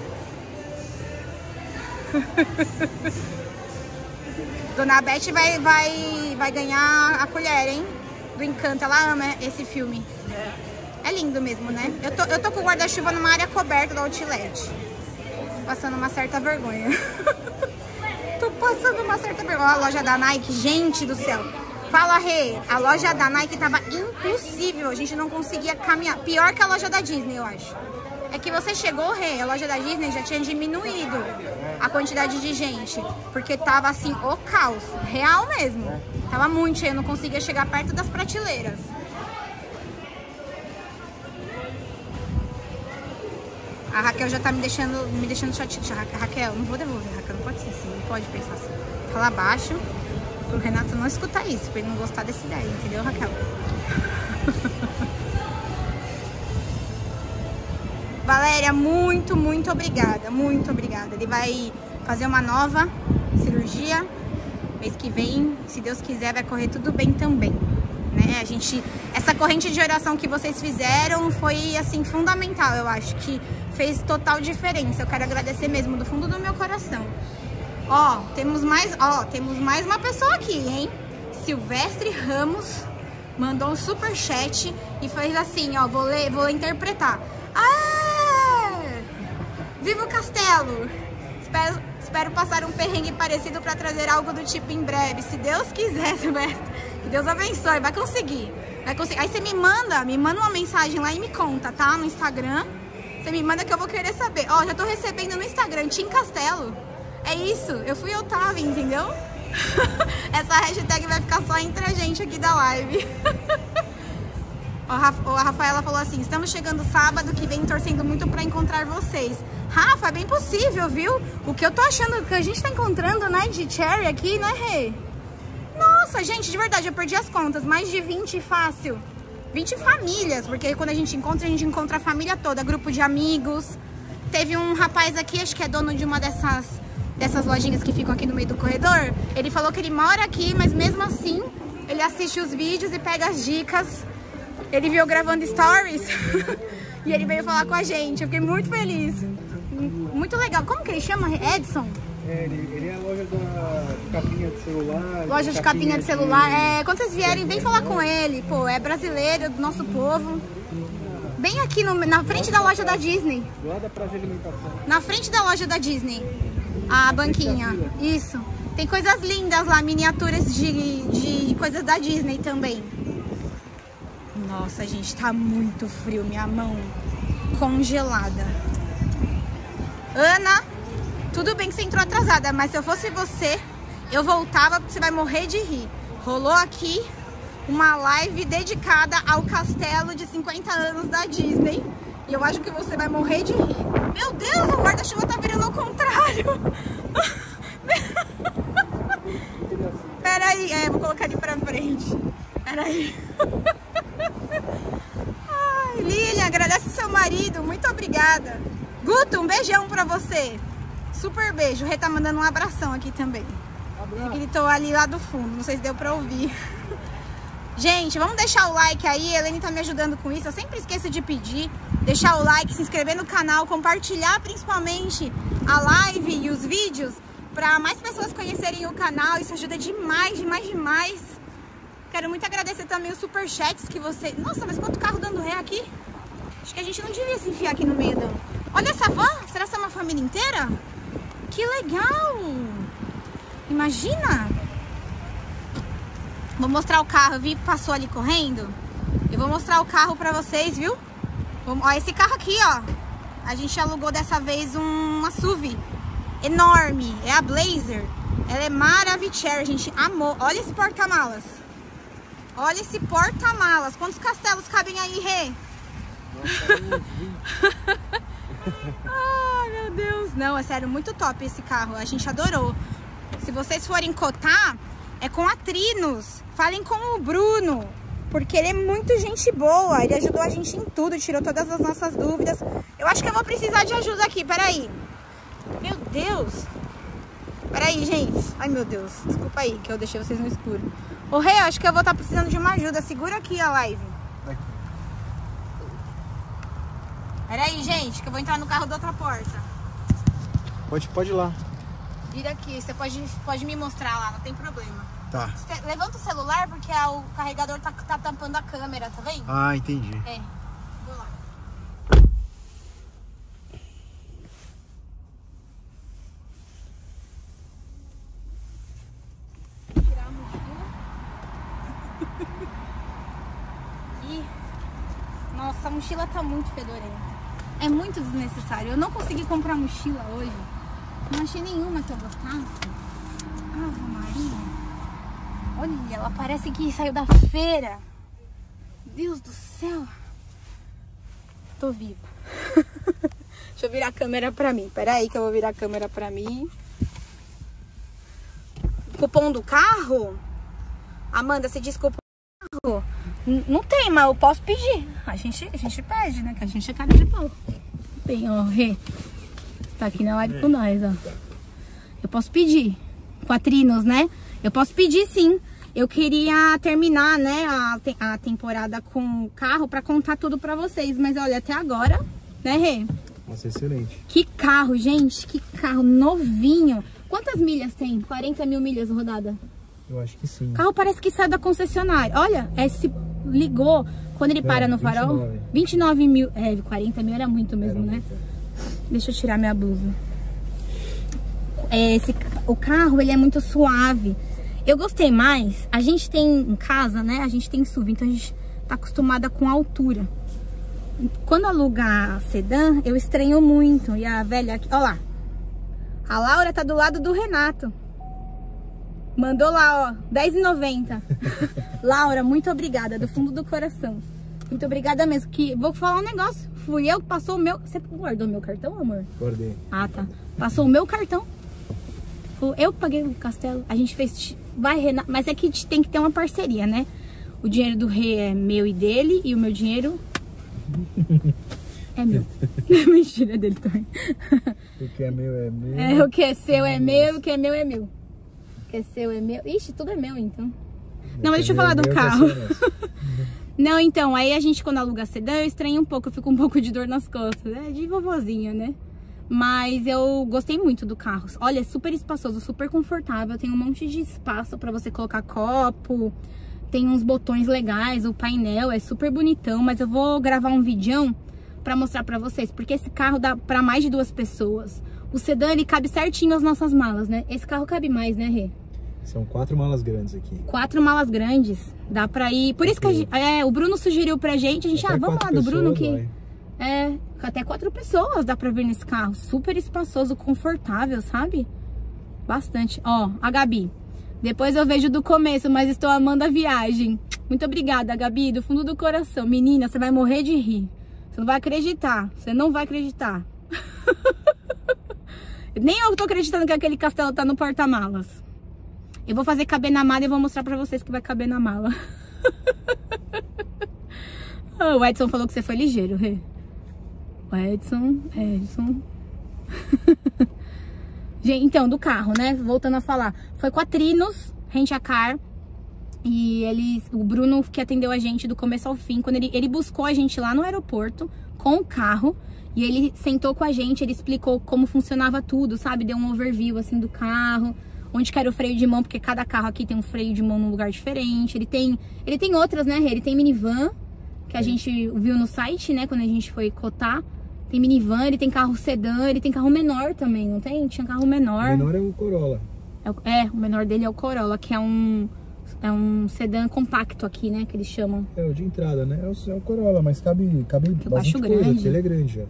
Dona Beth vai ganhar a colher, hein? Do Encanto. Ela ama esse filme. É lindo mesmo, né? Eu tô com o guarda-chuva numa área coberta do Outlet. Passando uma certa vergonha. Tô passando uma certa vergonha. A loja da Nike, gente do céu. Fala, Rê. A loja da Nike tava impossível. A gente não conseguia caminhar. Pior que a loja da Disney, eu acho. É que você chegou, Rê, a loja da Disney já tinha diminuído a quantidade de gente. Porque tava assim, o caos. Real mesmo. Tava muito cheio, eu não conseguia chegar perto das prateleiras. A Raquel já tá me deixando chateada. Raquel, não vou devolver, Raquel, não pode ser assim, não pode pensar assim. Fala baixo, pro Renato não escutar isso, pra ele não gostar dessa ideia, entendeu, Raquel? Valéria, muito obrigada, muito obrigada. Ele vai fazer uma nova cirurgia mês que vem, se Deus quiser, vai correr tudo bem também, né? Essa corrente de oração que vocês fizeram foi, assim, fundamental, eu acho que fez total diferença. Eu quero agradecer mesmo do fundo do meu coração. Ó, temos mais uma pessoa aqui, hein? Silvestre Ramos mandou um superchat e fez assim, ó, vou interpretar. Ah! Viva o Castelo! Espero passar um perrengue parecido para trazer algo do tipo em breve. Se Deus quiser, Silvestre. Que Deus abençoe. Vai conseguir. Aí você me manda uma mensagem lá e me conta, tá? No Instagram. Você me manda que eu vou querer saber. Ó, já tô recebendo no Instagram, Tim Castelo. É isso. Eu fui Otávio, entendeu? Essa hashtag vai ficar só entre a gente aqui da live. A Rafaela falou assim, estamos chegando sábado que vem torcendo muito pra encontrar vocês. Rafa, é bem possível, viu? O que eu tô achando que a gente tá encontrando, né, de Cherry aqui, né, Rê? Nossa, gente, de verdade, eu perdi as contas. Mais de 20 fácil. 20 famílias, porque quando a gente encontra a família toda, grupo de amigos. Teve um rapaz aqui, acho que é dono de uma dessas lojinhas que ficam aqui no meio do corredor. Ele falou que ele mora aqui, mas mesmo assim, ele assiste os vídeos e pega as dicas. Ele viu gravando stories e ele veio falar com a gente. Eu fiquei muito feliz. Muito legal. Como que ele chama? Edson? Ele é a loja de capinha de celular. Loja de capinha de celular. Quando vocês vierem, vem falar com ele. Pô, é brasileiro, do nosso povo. Bem aqui na frente da loja da Disney. Do lado da praça de alimentação. Na frente da loja da Disney. A banquinha. Isso. Tem coisas lindas lá, miniaturas de coisas da Disney também. Nossa, gente, tá muito frio. Minha mão congelada. Ana, tudo bem que você entrou atrasada, mas se eu fosse você, eu voltava porque você vai morrer de rir. Rolou aqui uma live dedicada ao castelo de 50 anos da Disney. E eu acho que você vai morrer de rir. Meu Deus, o guarda-chuva tá virando ao contrário. Peraí, vou colocar ele pra frente. Peraí. Ai, Lilian, agradece seu marido, muito obrigada. Guto, um beijão pra você. Super beijo. O Rê tá mandando um abração aqui também. Ele gritou ali lá do fundo, não sei se deu pra ouvir. Gente, vamos deixar o like aí, a Helene tá me ajudando com isso. Eu sempre esqueço de pedir. Deixar o like, se inscrever no canal, compartilhar principalmente a live e os vídeos pra mais pessoas conhecerem o canal. Isso ajuda demais, demais. Quero muito agradecer também os superchats que você... Nossa, mas quanto carro dando ré aqui? Acho que a gente não devia se enfiar aqui no meio da... Olha essa van, será que é uma família inteira? Que legal! Imagina! Vou mostrar o carro, eu vi que passou ali correndo. Eu vou mostrar o carro pra vocês, viu? Ó, esse carro aqui, ó. A gente alugou dessa vez uma SUV enorme. É a Blazer. Ela é maravilhosa, a gente amou. Olha esse porta-malas. Olha esse porta-malas. Quantos castelos cabem aí, Rê? Ai, meu Deus. Não, é sério, muito top esse carro. A gente adorou. Se vocês forem cotar, é com a Trinos. Falem com o Bruno, porque ele é muito gente boa. Ele ajudou a gente em tudo, tirou todas as nossas dúvidas. Eu acho que eu vou precisar de ajuda aqui, peraí. Meu Deus. Peraí, gente. Ai, meu Deus. Desculpa aí que eu deixei vocês no escuro. Ô, Rê, acho que eu vou estar precisando de uma ajuda. Segura aqui a live. Aqui. Peraí, gente, que eu vou entrar no carro da outra porta. Pode ir lá. Vira aqui, você pode me mostrar lá, não tem problema. Tá. Levanta o celular porque o carregador tá tampando a câmera, tá vendo? Ah, entendi. É. Vou lá. Vou tirar a mochila. Ih. Nossa, a mochila tá muito fedorenta. É muito desnecessário. Eu não consegui comprar mochila hoje. Não achei nenhuma que eu gostasse. Ave Maria. Olha, ela parece que saiu da feira. Deus do céu. Tô viva. Deixa eu virar a câmera pra mim. Pera aí que eu vou virar a câmera pra mim. Cupom do carro? Amanda, você disse cupom do carro? Não tem, mas eu posso pedir. A gente pede, né? Que a gente é cara de pau. Bem, ó, Rê. Tá aqui na live com nós, ó. Eu posso pedir. Com a Trinos, né? Eu posso pedir, sim. Eu queria terminar, né, a temporada com o carro pra contar tudo pra vocês. Mas olha, até agora, né, Rê? Nossa, excelente. Que carro, gente. Que carro novinho. Quantas milhas tem? 40 mil milhas rodada? Eu acho que sim. O carro parece que sai da concessionária. Olha, se ligou quando ele para no farol. 29 mil. 40 mil era muito mesmo, né? Deixa eu tirar minha blusa. O carro, ele é muito suave. Eu gostei mais. A gente tem em casa, né? A gente tem SUV, então a gente tá acostumada com a altura. Quando alugar sedã, eu estranho muito. E a velha aqui, ó lá. A Laura tá do lado do Renato. Mandou lá, ó, R$10,90. Laura, muito obrigada, do fundo do coração. Muito obrigada mesmo. Que vou falar um negócio. Fui eu que passou o meu... Você guardou meu cartão, amor? Guardei. Ah, tá. Passou o meu cartão. Eu que paguei o castelo. A gente fez... Vai, Renato. Mas é que tem que ter uma parceria, né? O dinheiro do Rei é meu e dele. E o meu dinheiro... é meu. Mentira, é dele também. O que é meu é meu. O que é seu é meu. O que é meu é meu. O que é seu é meu. Ixi, tudo é meu, então. Não, mas deixa eu falar do carro. Não, então, aí a gente quando aluga sedã, eu estranho um pouco, eu fico um pouco de dor nas costas. É de vovozinha, né? Mas eu gostei muito do carro. Olha, é super espaçoso, super confortável. Tem um monte de espaço pra você colocar copo. Tem uns botões legais, o painel é super bonitão. Mas eu vou gravar um vídeo pra mostrar pra vocês. Porque esse carro dá pra mais de 2 pessoas. O sedã, ele cabe certinho as nossas malas, né? Esse carro cabe mais, né, Rê? São 4 malas grandes aqui. 4 malas grandes. Dá pra ir... Por isso que o Bruno sugeriu pra gente. A gente, vamos lá do Bruno que... até 4 pessoas dá pra vir nesse carro. Super espaçoso, confortável, sabe? Bastante. Ó, a Gabi. Depois eu vejo do começo, mas estou amando a viagem. Muito obrigada, Gabi, do fundo do coração. Menina, você vai morrer de rir. Você não vai acreditar. Você não vai acreditar. Nem eu tô acreditando que aquele castelo tá no porta-malas. Eu vou fazer caber na mala e vou mostrar pra vocês que vai caber na mala. O Edson falou que você foi ligeiro, Rê. O Edson. Gente, então, do carro, né? Voltando a falar. Foi com a Trinos, Rent a Car. E o Bruno que atendeu a gente do começo ao fim. Quando ele buscou a gente lá no aeroporto com o carro. E ele sentou com a gente, ele explicou como funcionava tudo, sabe? Deu um overview, assim, do carro. Onde que era o freio de mão, porque cada carro aqui tem um freio de mão num lugar diferente. Ele tem outras, né? Ele tem minivan, que a gente viu no site, né? Quando a gente foi cotar. Tem minivan, ele tem carro sedã, ele tem carro menor também, não tem? Tinha carro menor. O menor é o Corolla. O menor dele é o Corolla, que é um É um sedã compacto aqui, né? Que eles chamam. É o de entrada, né? É o Corolla, mas cabe bastante baixo coisa, grande. porque ele é grande já.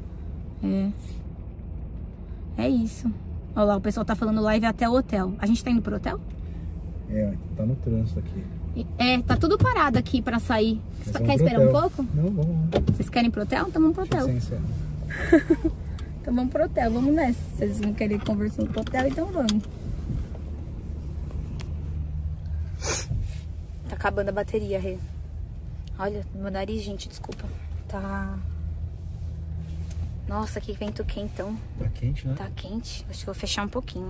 É isso. Olha lá, o pessoal tá falando live até o hotel. A gente tá indo pro hotel? Tá no trânsito aqui. Tá tudo parado aqui pra sair. Você quer esperar um pouco? Não, vamos lá. Vocês querem ir pro hotel? Então vamos pro hotel. Então vamos pro hotel, vamos nessa. Se vocês não querem ir conversando pro hotel, então vamos. Tá acabando a bateria, Rê. Olha, meu nariz, gente, desculpa. Tá... Nossa, que vento quentão. Tá quente, né? Tá quente. Acho que eu vou fechar um pouquinho.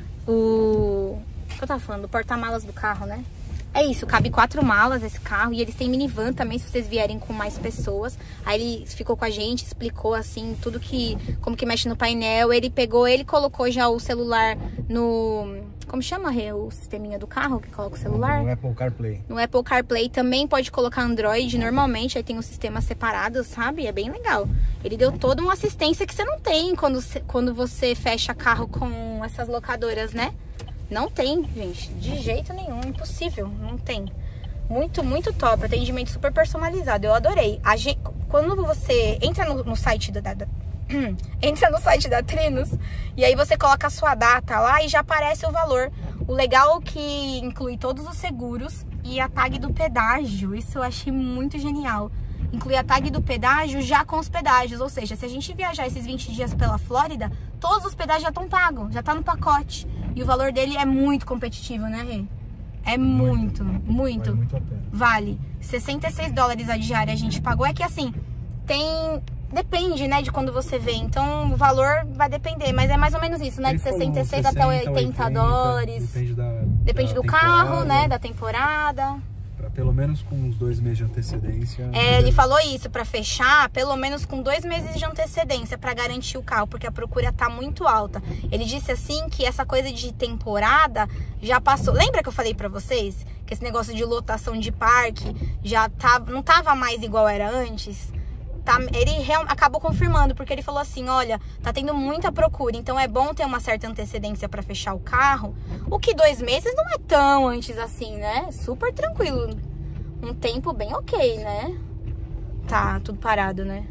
O que eu tava falando? O porta-malas do carro, né? É isso, cabe 4 malas esse carro. E eles têm minivan também, se vocês vierem com mais pessoas. Aí ele ficou com a gente, explicou assim, tudo que... Como que mexe no painel. Ele colocou já o celular no... Como chama, Rê? O sisteminha do carro que coloca o celular? No Apple CarPlay. No Apple CarPlay também pode colocar Android normalmente. Aí tem um sistema separado, sabe? É bem legal. Ele deu toda uma assistência que você não tem quando você fecha carro com essas locadoras, né? Não tem, gente, de jeito nenhum, impossível, não tem. Muito, muito top, atendimento super personalizado, eu adorei. Quando você entra no site entra no site da Trinos e aí você coloca a sua data lá e já aparece o valor. O legal é que inclui todos os seguros e a tag do pedágio, isso eu achei muito genial. Inclui a tag do pedágio já com os pedágios, ou seja, se a gente viajar esses 20 dias pela Flórida, todos os pedágios já estão pagos, já tá no pacote. E o valor dele é muito competitivo, né, Rê? É muito. Vale muito a pena. Vale. $66 a diária a gente pagou. É que assim, depende, né, de quando você vê. Então, o valor vai depender. Mas é mais ou menos isso, né? Ele de 66 até 80 dólares. Depende do carro, né? Da temporada. Pra pelo menos com uns 2 meses de antecedência. Ele falou isso, pra fechar, pelo menos com 2 meses de antecedência pra garantir o carro, porque a procura tá muito alta. Ele disse assim que essa coisa de temporada já passou. Lembra que eu falei pra vocês que esse negócio de lotação de parque não tava mais igual era antes? Ele acabou confirmando, porque ele falou assim, olha, tá tendo muita procura, então é bom ter uma certa antecedência pra fechar o carro. O que 2 meses não é tão antes assim, né? Super tranquilo. Um tempo bem ok, né? Tá, tudo parado, né?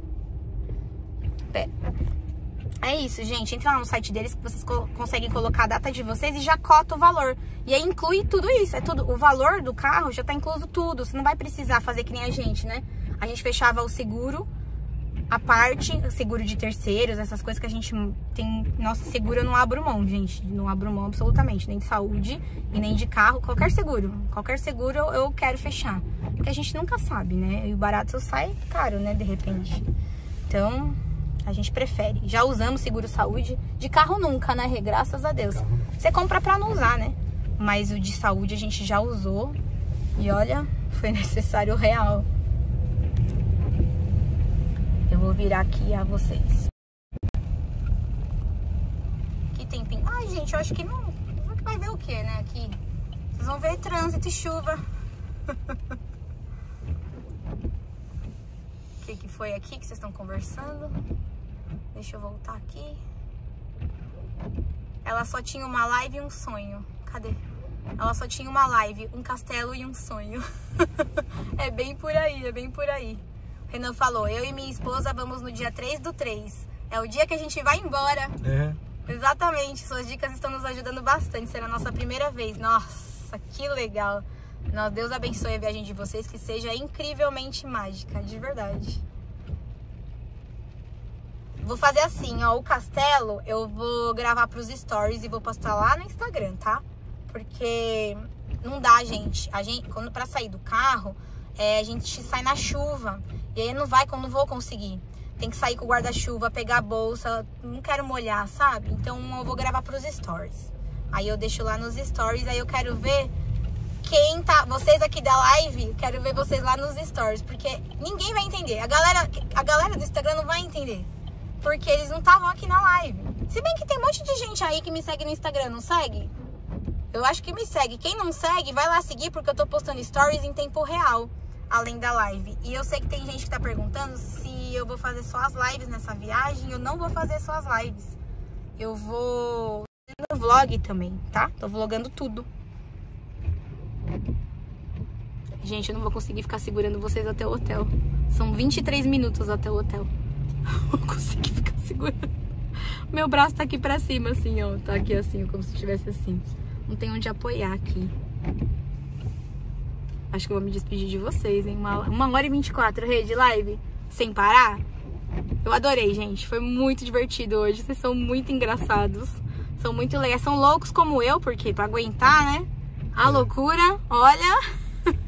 Pera. É isso, gente. Entra lá no site deles que vocês conseguem colocar a data de vocês e já cota o valor. E aí inclui tudo isso, é tudo. O valor do carro já tá incluso tudo. Você não vai precisar fazer que nem a gente, né? A gente fechava o seguro, a parte, o seguro de terceiros, essas coisas que a gente tem. Nosso seguro eu não abro mão, gente. Não abro mão absolutamente, nem de saúde e nem de carro. Qualquer seguro eu quero fechar. Porque a gente nunca sabe, né? E o barato sai caro, né? De repente. Então, a gente prefere. Já usamos seguro saúde. De carro nunca, né? Graças a Deus. Você compra pra não usar, né? Mas o de saúde a gente já usou. E olha, foi necessário real. Eu vou virar aqui a vocês. Que tempinho. Ai, gente, eu acho que não... Vai ver o que, né? Aqui. Vocês vão ver trânsito e chuva. O que foi aqui que vocês estão conversando? Deixa eu voltar aqui. Ela só tinha uma live e um sonho. Cadê? Ela só tinha uma live, um castelo e um sonho. É bem por aí, é bem por aí. Renan falou, eu e minha esposa vamos no dia 3/3. É o dia que a gente vai embora. Exatamente, suas dicas estão nos ajudando bastante. Será a nossa primeira vez. Nossa, que legal. Deus abençoe a viagem de vocês, que seja incrivelmente mágica, de verdade. Vou fazer assim, ó, o castelo eu vou gravar pros stories e vou postar lá no Instagram, tá? Porque não dá, gente. Quando pra sair do carro, a gente sai na chuva. E aí não vou conseguir. Tem que sair com o guarda-chuva, pegar a bolsa. Não quero molhar, sabe? Então eu vou gravar pros stories. Aí eu deixo lá nos stories. Aí eu quero ver vocês aqui da live, quero ver vocês lá nos stories. Porque ninguém vai entender. A galera do Instagram não vai entender. Porque eles não estavam aqui na live. Se bem que tem um monte de gente aí que me segue no Instagram, não segue? Eu acho que me segue. Quem não segue, vai lá seguir, porque eu tô postando stories em tempo real, além da live. E eu sei que tem gente que tá perguntando se eu vou fazer só as lives nessa viagem. Eu não vou fazer só as lives. Eu vou fazer no vlog também, tá? Tô vlogando tudo. Gente, eu não vou conseguir ficar segurando vocês até o hotel. São 23 minutos até o hotel. Não vou conseguir ficar segurando. Meu braço tá aqui pra cima, assim, ó. Tá aqui assim, como se estivesse assim. Não tem onde apoiar aqui. Acho que eu vou me despedir de vocês, hein? 1h24, rede live, sem parar. Eu adorei, gente. Foi muito divertido hoje. Vocês são muito engraçados. São muito legais. São loucos como eu, porque pra aguentar, né? A loucura, olha...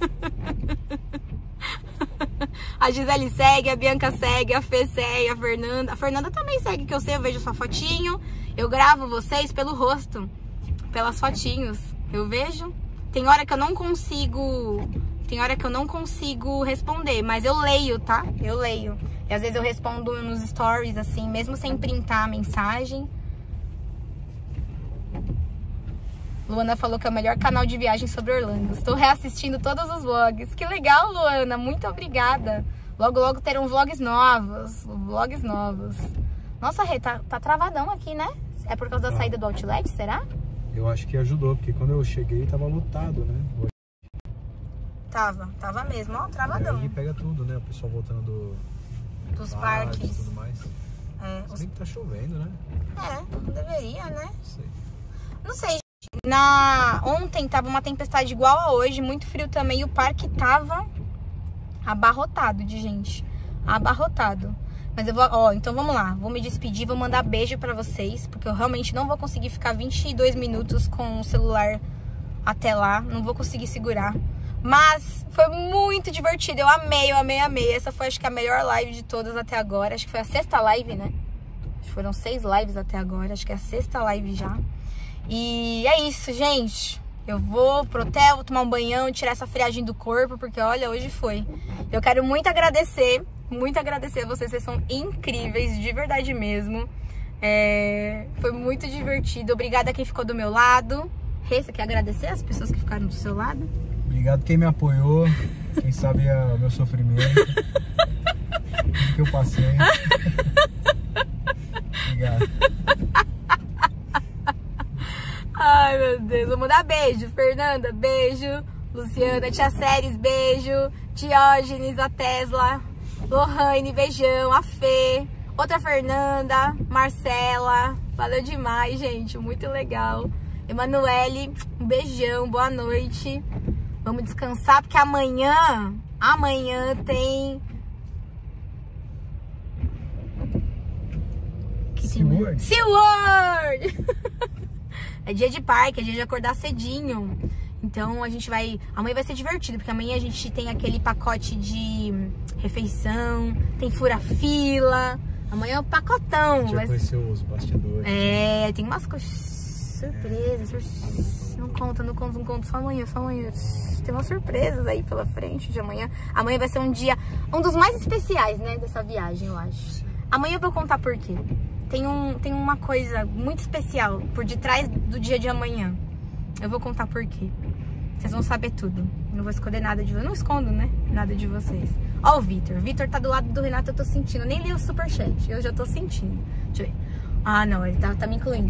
A Gisele segue, a Bianca segue, a Fê segue, a Fernanda. A Fernanda também segue, que eu sei, eu vejo sua fotinho. Eu gravo vocês pelo rosto, pelas fotinhos. Eu vejo. Tem hora que eu não consigo... Tem hora que eu não consigo responder, mas eu leio, tá? Eu leio. E às vezes eu respondo nos stories, assim, mesmo sem printar a mensagem. Luana falou que é o melhor canal de viagem sobre Orlando. Estou reassistindo todos os vlogs. Que legal, Luana. Muito obrigada. Logo, logo terão vlogs novos. Vlogs novos. Nossa, Rê, tá travadão aqui, né? É por causa da saída do Outlet, será? Eu acho que ajudou, porque quando eu cheguei tava lotado, né? Tava mesmo, ó, travadão. E aí pega tudo, né? O pessoal voltando dos parques e tudo mais. Se bem que tá chovendo, né? Não deveria, né? Sei. Não sei. Ontem tava uma tempestade igual a hoje, muito frio também, e o parque tava abarrotado de gente. Abarrotado. Mas eu vou, então vamos lá, vou me despedir, vou mandar beijo pra vocês, porque eu realmente não vou conseguir ficar 22 minutos com o celular até lá, não vou conseguir segurar. Mas foi muito divertido, eu amei. Essa foi, acho que, a melhor live de todas até agora. Acho que foi a 6ª live, né? Foram 6 lives até agora, acho que é a 6ª live já. E é isso, gente. Eu vou pro hotel, vou tomar um banhão, tirar essa friagem do corpo, porque olha, hoje foi. Eu quero muito agradecer a vocês, vocês são incríveis, de verdade mesmo. Foi muito divertido. Obrigada a quem ficou do meu lado. Rê, você quer agradecer as pessoas que ficaram do seu lado? Obrigado quem me apoiou, quem sabe o meu sofrimento, o que eu passei. Obrigado. Ai, meu Deus. Vou mandar beijo. Fernanda, beijo. Luciana, Tia Séries, beijo. Diógenes, a Tesla. Lohane, beijão. A Fê. Outra Fernanda. Marcela. Valeu demais, gente. Muito legal. Emanuele, um beijão. Boa noite. Vamos descansar, porque amanhã tem... SeaWorld. SeaWorld! É dia de parque, é dia de acordar cedinho. Então a gente vai... Amanhã vai ser divertido, porque amanhã a gente tem aquele pacote de refeição, tem fura-fila. Amanhã é um pacotão. Já conheceu os bastidores. Tem umas coisas... Surpresas. Não conta. Só amanhã. Tem umas surpresas aí pela frente de amanhã. Amanhã vai ser um dia... Um dos mais especiais, né, dessa viagem, eu acho. Amanhã eu vou contar por quê. Tem uma coisa muito especial por detrás do dia de amanhã. Eu vou contar por quê. Vocês vão saber tudo. Não vou esconder nada de vocês. Eu não escondo, né? Nada de vocês. Ó o Vitor. Vitor tá do lado do Renato, eu tô sentindo. Eu nem li o superchat, eu já tô sentindo. Deixa eu ver. Ah, não, ele tá me incluindo,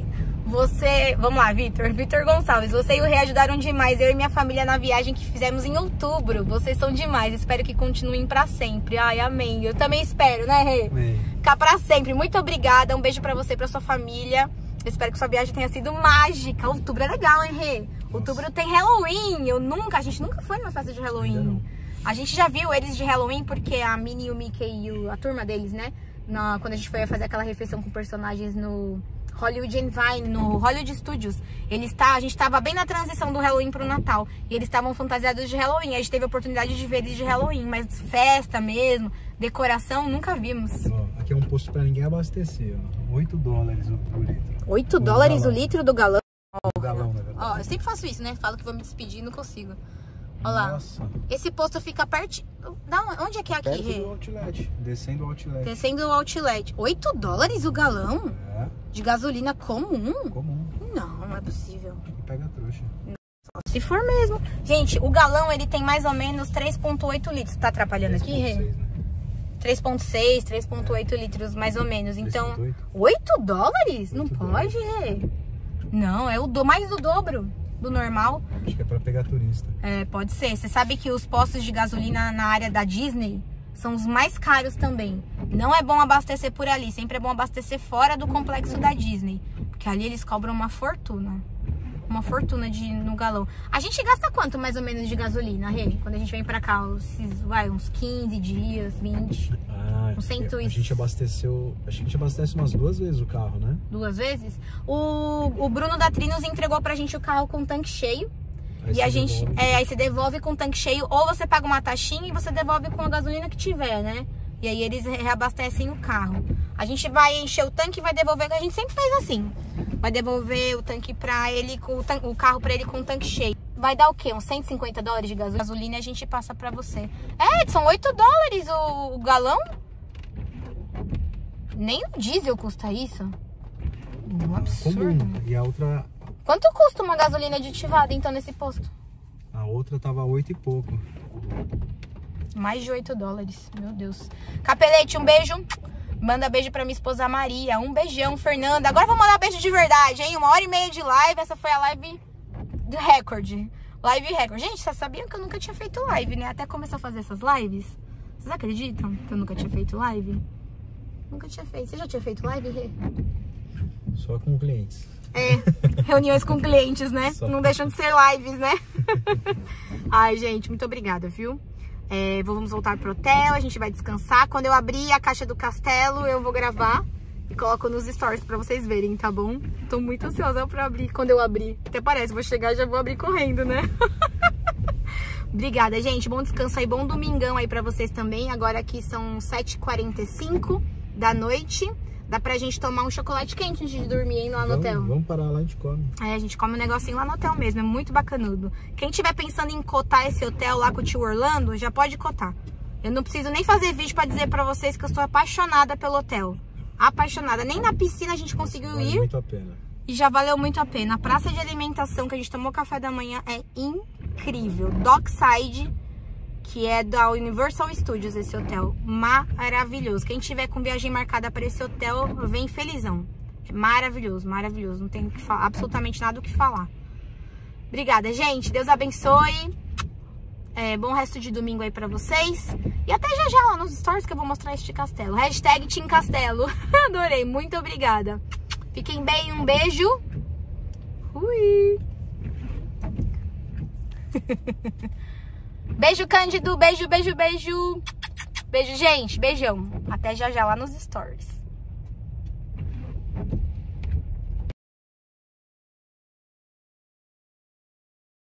Você... Vamos lá, Vitor. Vitor Gonçalves. Você e o Rê ajudaram demais. Eu e minha família na viagem que fizemos em outubro. Vocês são demais. Espero que continuem pra sempre. Ai, amém. Eu também espero, né, Rê? Amém. Ficar pra sempre. Muito obrigada. Um beijo pra você e pra sua família. Eu espero que sua viagem tenha sido mágica. Outubro é legal, hein, Rê? Outubro tem Halloween. A gente nunca foi numa festa de Halloween. A gente já viu eles de Halloween porque a Minnie, o Mickey e a turma deles, né? Quando a gente foi fazer aquela refeição com personagens no Hollywood and Vine, no Hollywood Studios, a gente tava bem na transição do Halloween pro Natal. E eles estavam fantasiados de Halloween. A gente teve a oportunidade de ver eles de Halloween, mas festa mesmo, decoração, nunca vimos. Ó, aqui é um posto pra ninguém abastecer, ó. $8 o litro. 8 dólares o litro do galão? O galão, na verdade. Ó, eu sempre faço isso, né? Falo que vou me despedir e não consigo. Olha lá. Nossa. Esse posto fica perto... Onde é que é aqui, Perto Rê? do Outlet. Descendo o Outlet. Descendo o Outlet. 8 dólares o galão? É. De gasolina comum? Comum. Não é possível. E pega trouxa. Se for mesmo. Gente, o galão, ele tem mais ou menos 3,8 litros. Tá atrapalhando aqui, Rê? 3,6, 3,8 litros, mais ou menos. Então, 3,8? 8 dólares? Não $8. pode, Rê? Não, é mais do dobro. do normal. Acho que é pra pegar turista. É, pode ser. Você sabe que os postos de gasolina na área da Disney são os mais caros também. Não é bom abastecer por ali. Sempre é bom abastecer fora do complexo da Disney. Porque ali eles cobram uma fortuna. Uma fortuna no galão. A gente gasta quanto mais ou menos de gasolina, Rê? Quando a gente vem pra cá, uns 15 dias, 20. A gente abasteceu. Acho que a gente abastece umas 2 vezes o carro, né? 2 vezes? O Bruno da Trinos entregou pra gente o carro com tanque cheio. Aí e a gente. Aí você devolve com tanque cheio, ou você paga uma taxinha e você devolve com a gasolina que tiver, né? E aí eles reabastecem o carro. A gente vai encher o tanque e vai devolver, que a gente sempre faz assim. Vai devolver o tanque pra ele, o carro pra ele com o tanque cheio. Vai dar o quê? Uns $150 de gasolina e a gente passa pra você. É, são $8 o galão? Nem o diesel custa isso. Um absurdo. Comum. E a outra... Quanto custa uma gasolina aditivada, então, nesse posto? A outra tava 8 e pouco. Mais de $8. Meu Deus. Capelete, um beijo. Manda beijo pra minha esposa Maria. Um beijão, Fernanda. Agora vou mandar beijo de verdade, hein? 1h30 de live. Essa foi a live de recorde. Live recorde. Gente, vocês sabiam que eu nunca tinha feito live, né? Até começar a fazer essas lives. Vocês acreditam que eu nunca tinha feito live? Nunca tinha feito. Você já tinha feito live, Rê? Só com clientes. É, reuniões com clientes, né? Só. Não deixam de ser lives, né? Ai, gente, muito obrigada, viu? Vamos voltar pro hotel, a gente vai descansar. Quando eu abrir a caixa do castelo, eu vou gravar e coloco nos stories pra vocês verem, tá bom? Tô muito ansiosa pra abrir, quando eu abrir. Até parece, vou chegar e já vou abrir correndo, né? Obrigada, gente. Bom descanso aí, bom domingão aí pra vocês também. Agora aqui são 7h45 da noite. Dá pra gente tomar um chocolate quente antes de dormir, hein, lá no hotel. Vamos parar lá, a gente come. A gente come um negocinho lá no hotel mesmo, é muito bacanudo. Quem tiver pensando em cotar esse hotel lá com o tio Orlando, já pode cotar. Eu não preciso nem fazer vídeo pra dizer pra vocês que eu estou apaixonada pelo hotel. Apaixonada. Nem na piscina a gente conseguiu ir. Muito a pena. E já valeu muito a pena. A praça de alimentação que a gente tomou café da manhã é incrível. Dockside, que é da Universal Studios, esse hotel. Maravilhoso. Quem tiver com viagem marcada para esse hotel, vem felizão. É maravilhoso, maravilhoso. Não tem absolutamente nada o que falar. Obrigada, gente. Deus abençoe. Bom resto de domingo aí pra vocês. E até já lá nos stories que eu vou mostrar este castelo. Hashtag Team Castelo. Adorei. Muito obrigada. Fiquem bem. Um beijo. Fui. Beijo, Cândido. Beijo, beijo, beijo. Beijo, gente. Beijão. Até já lá nos stories.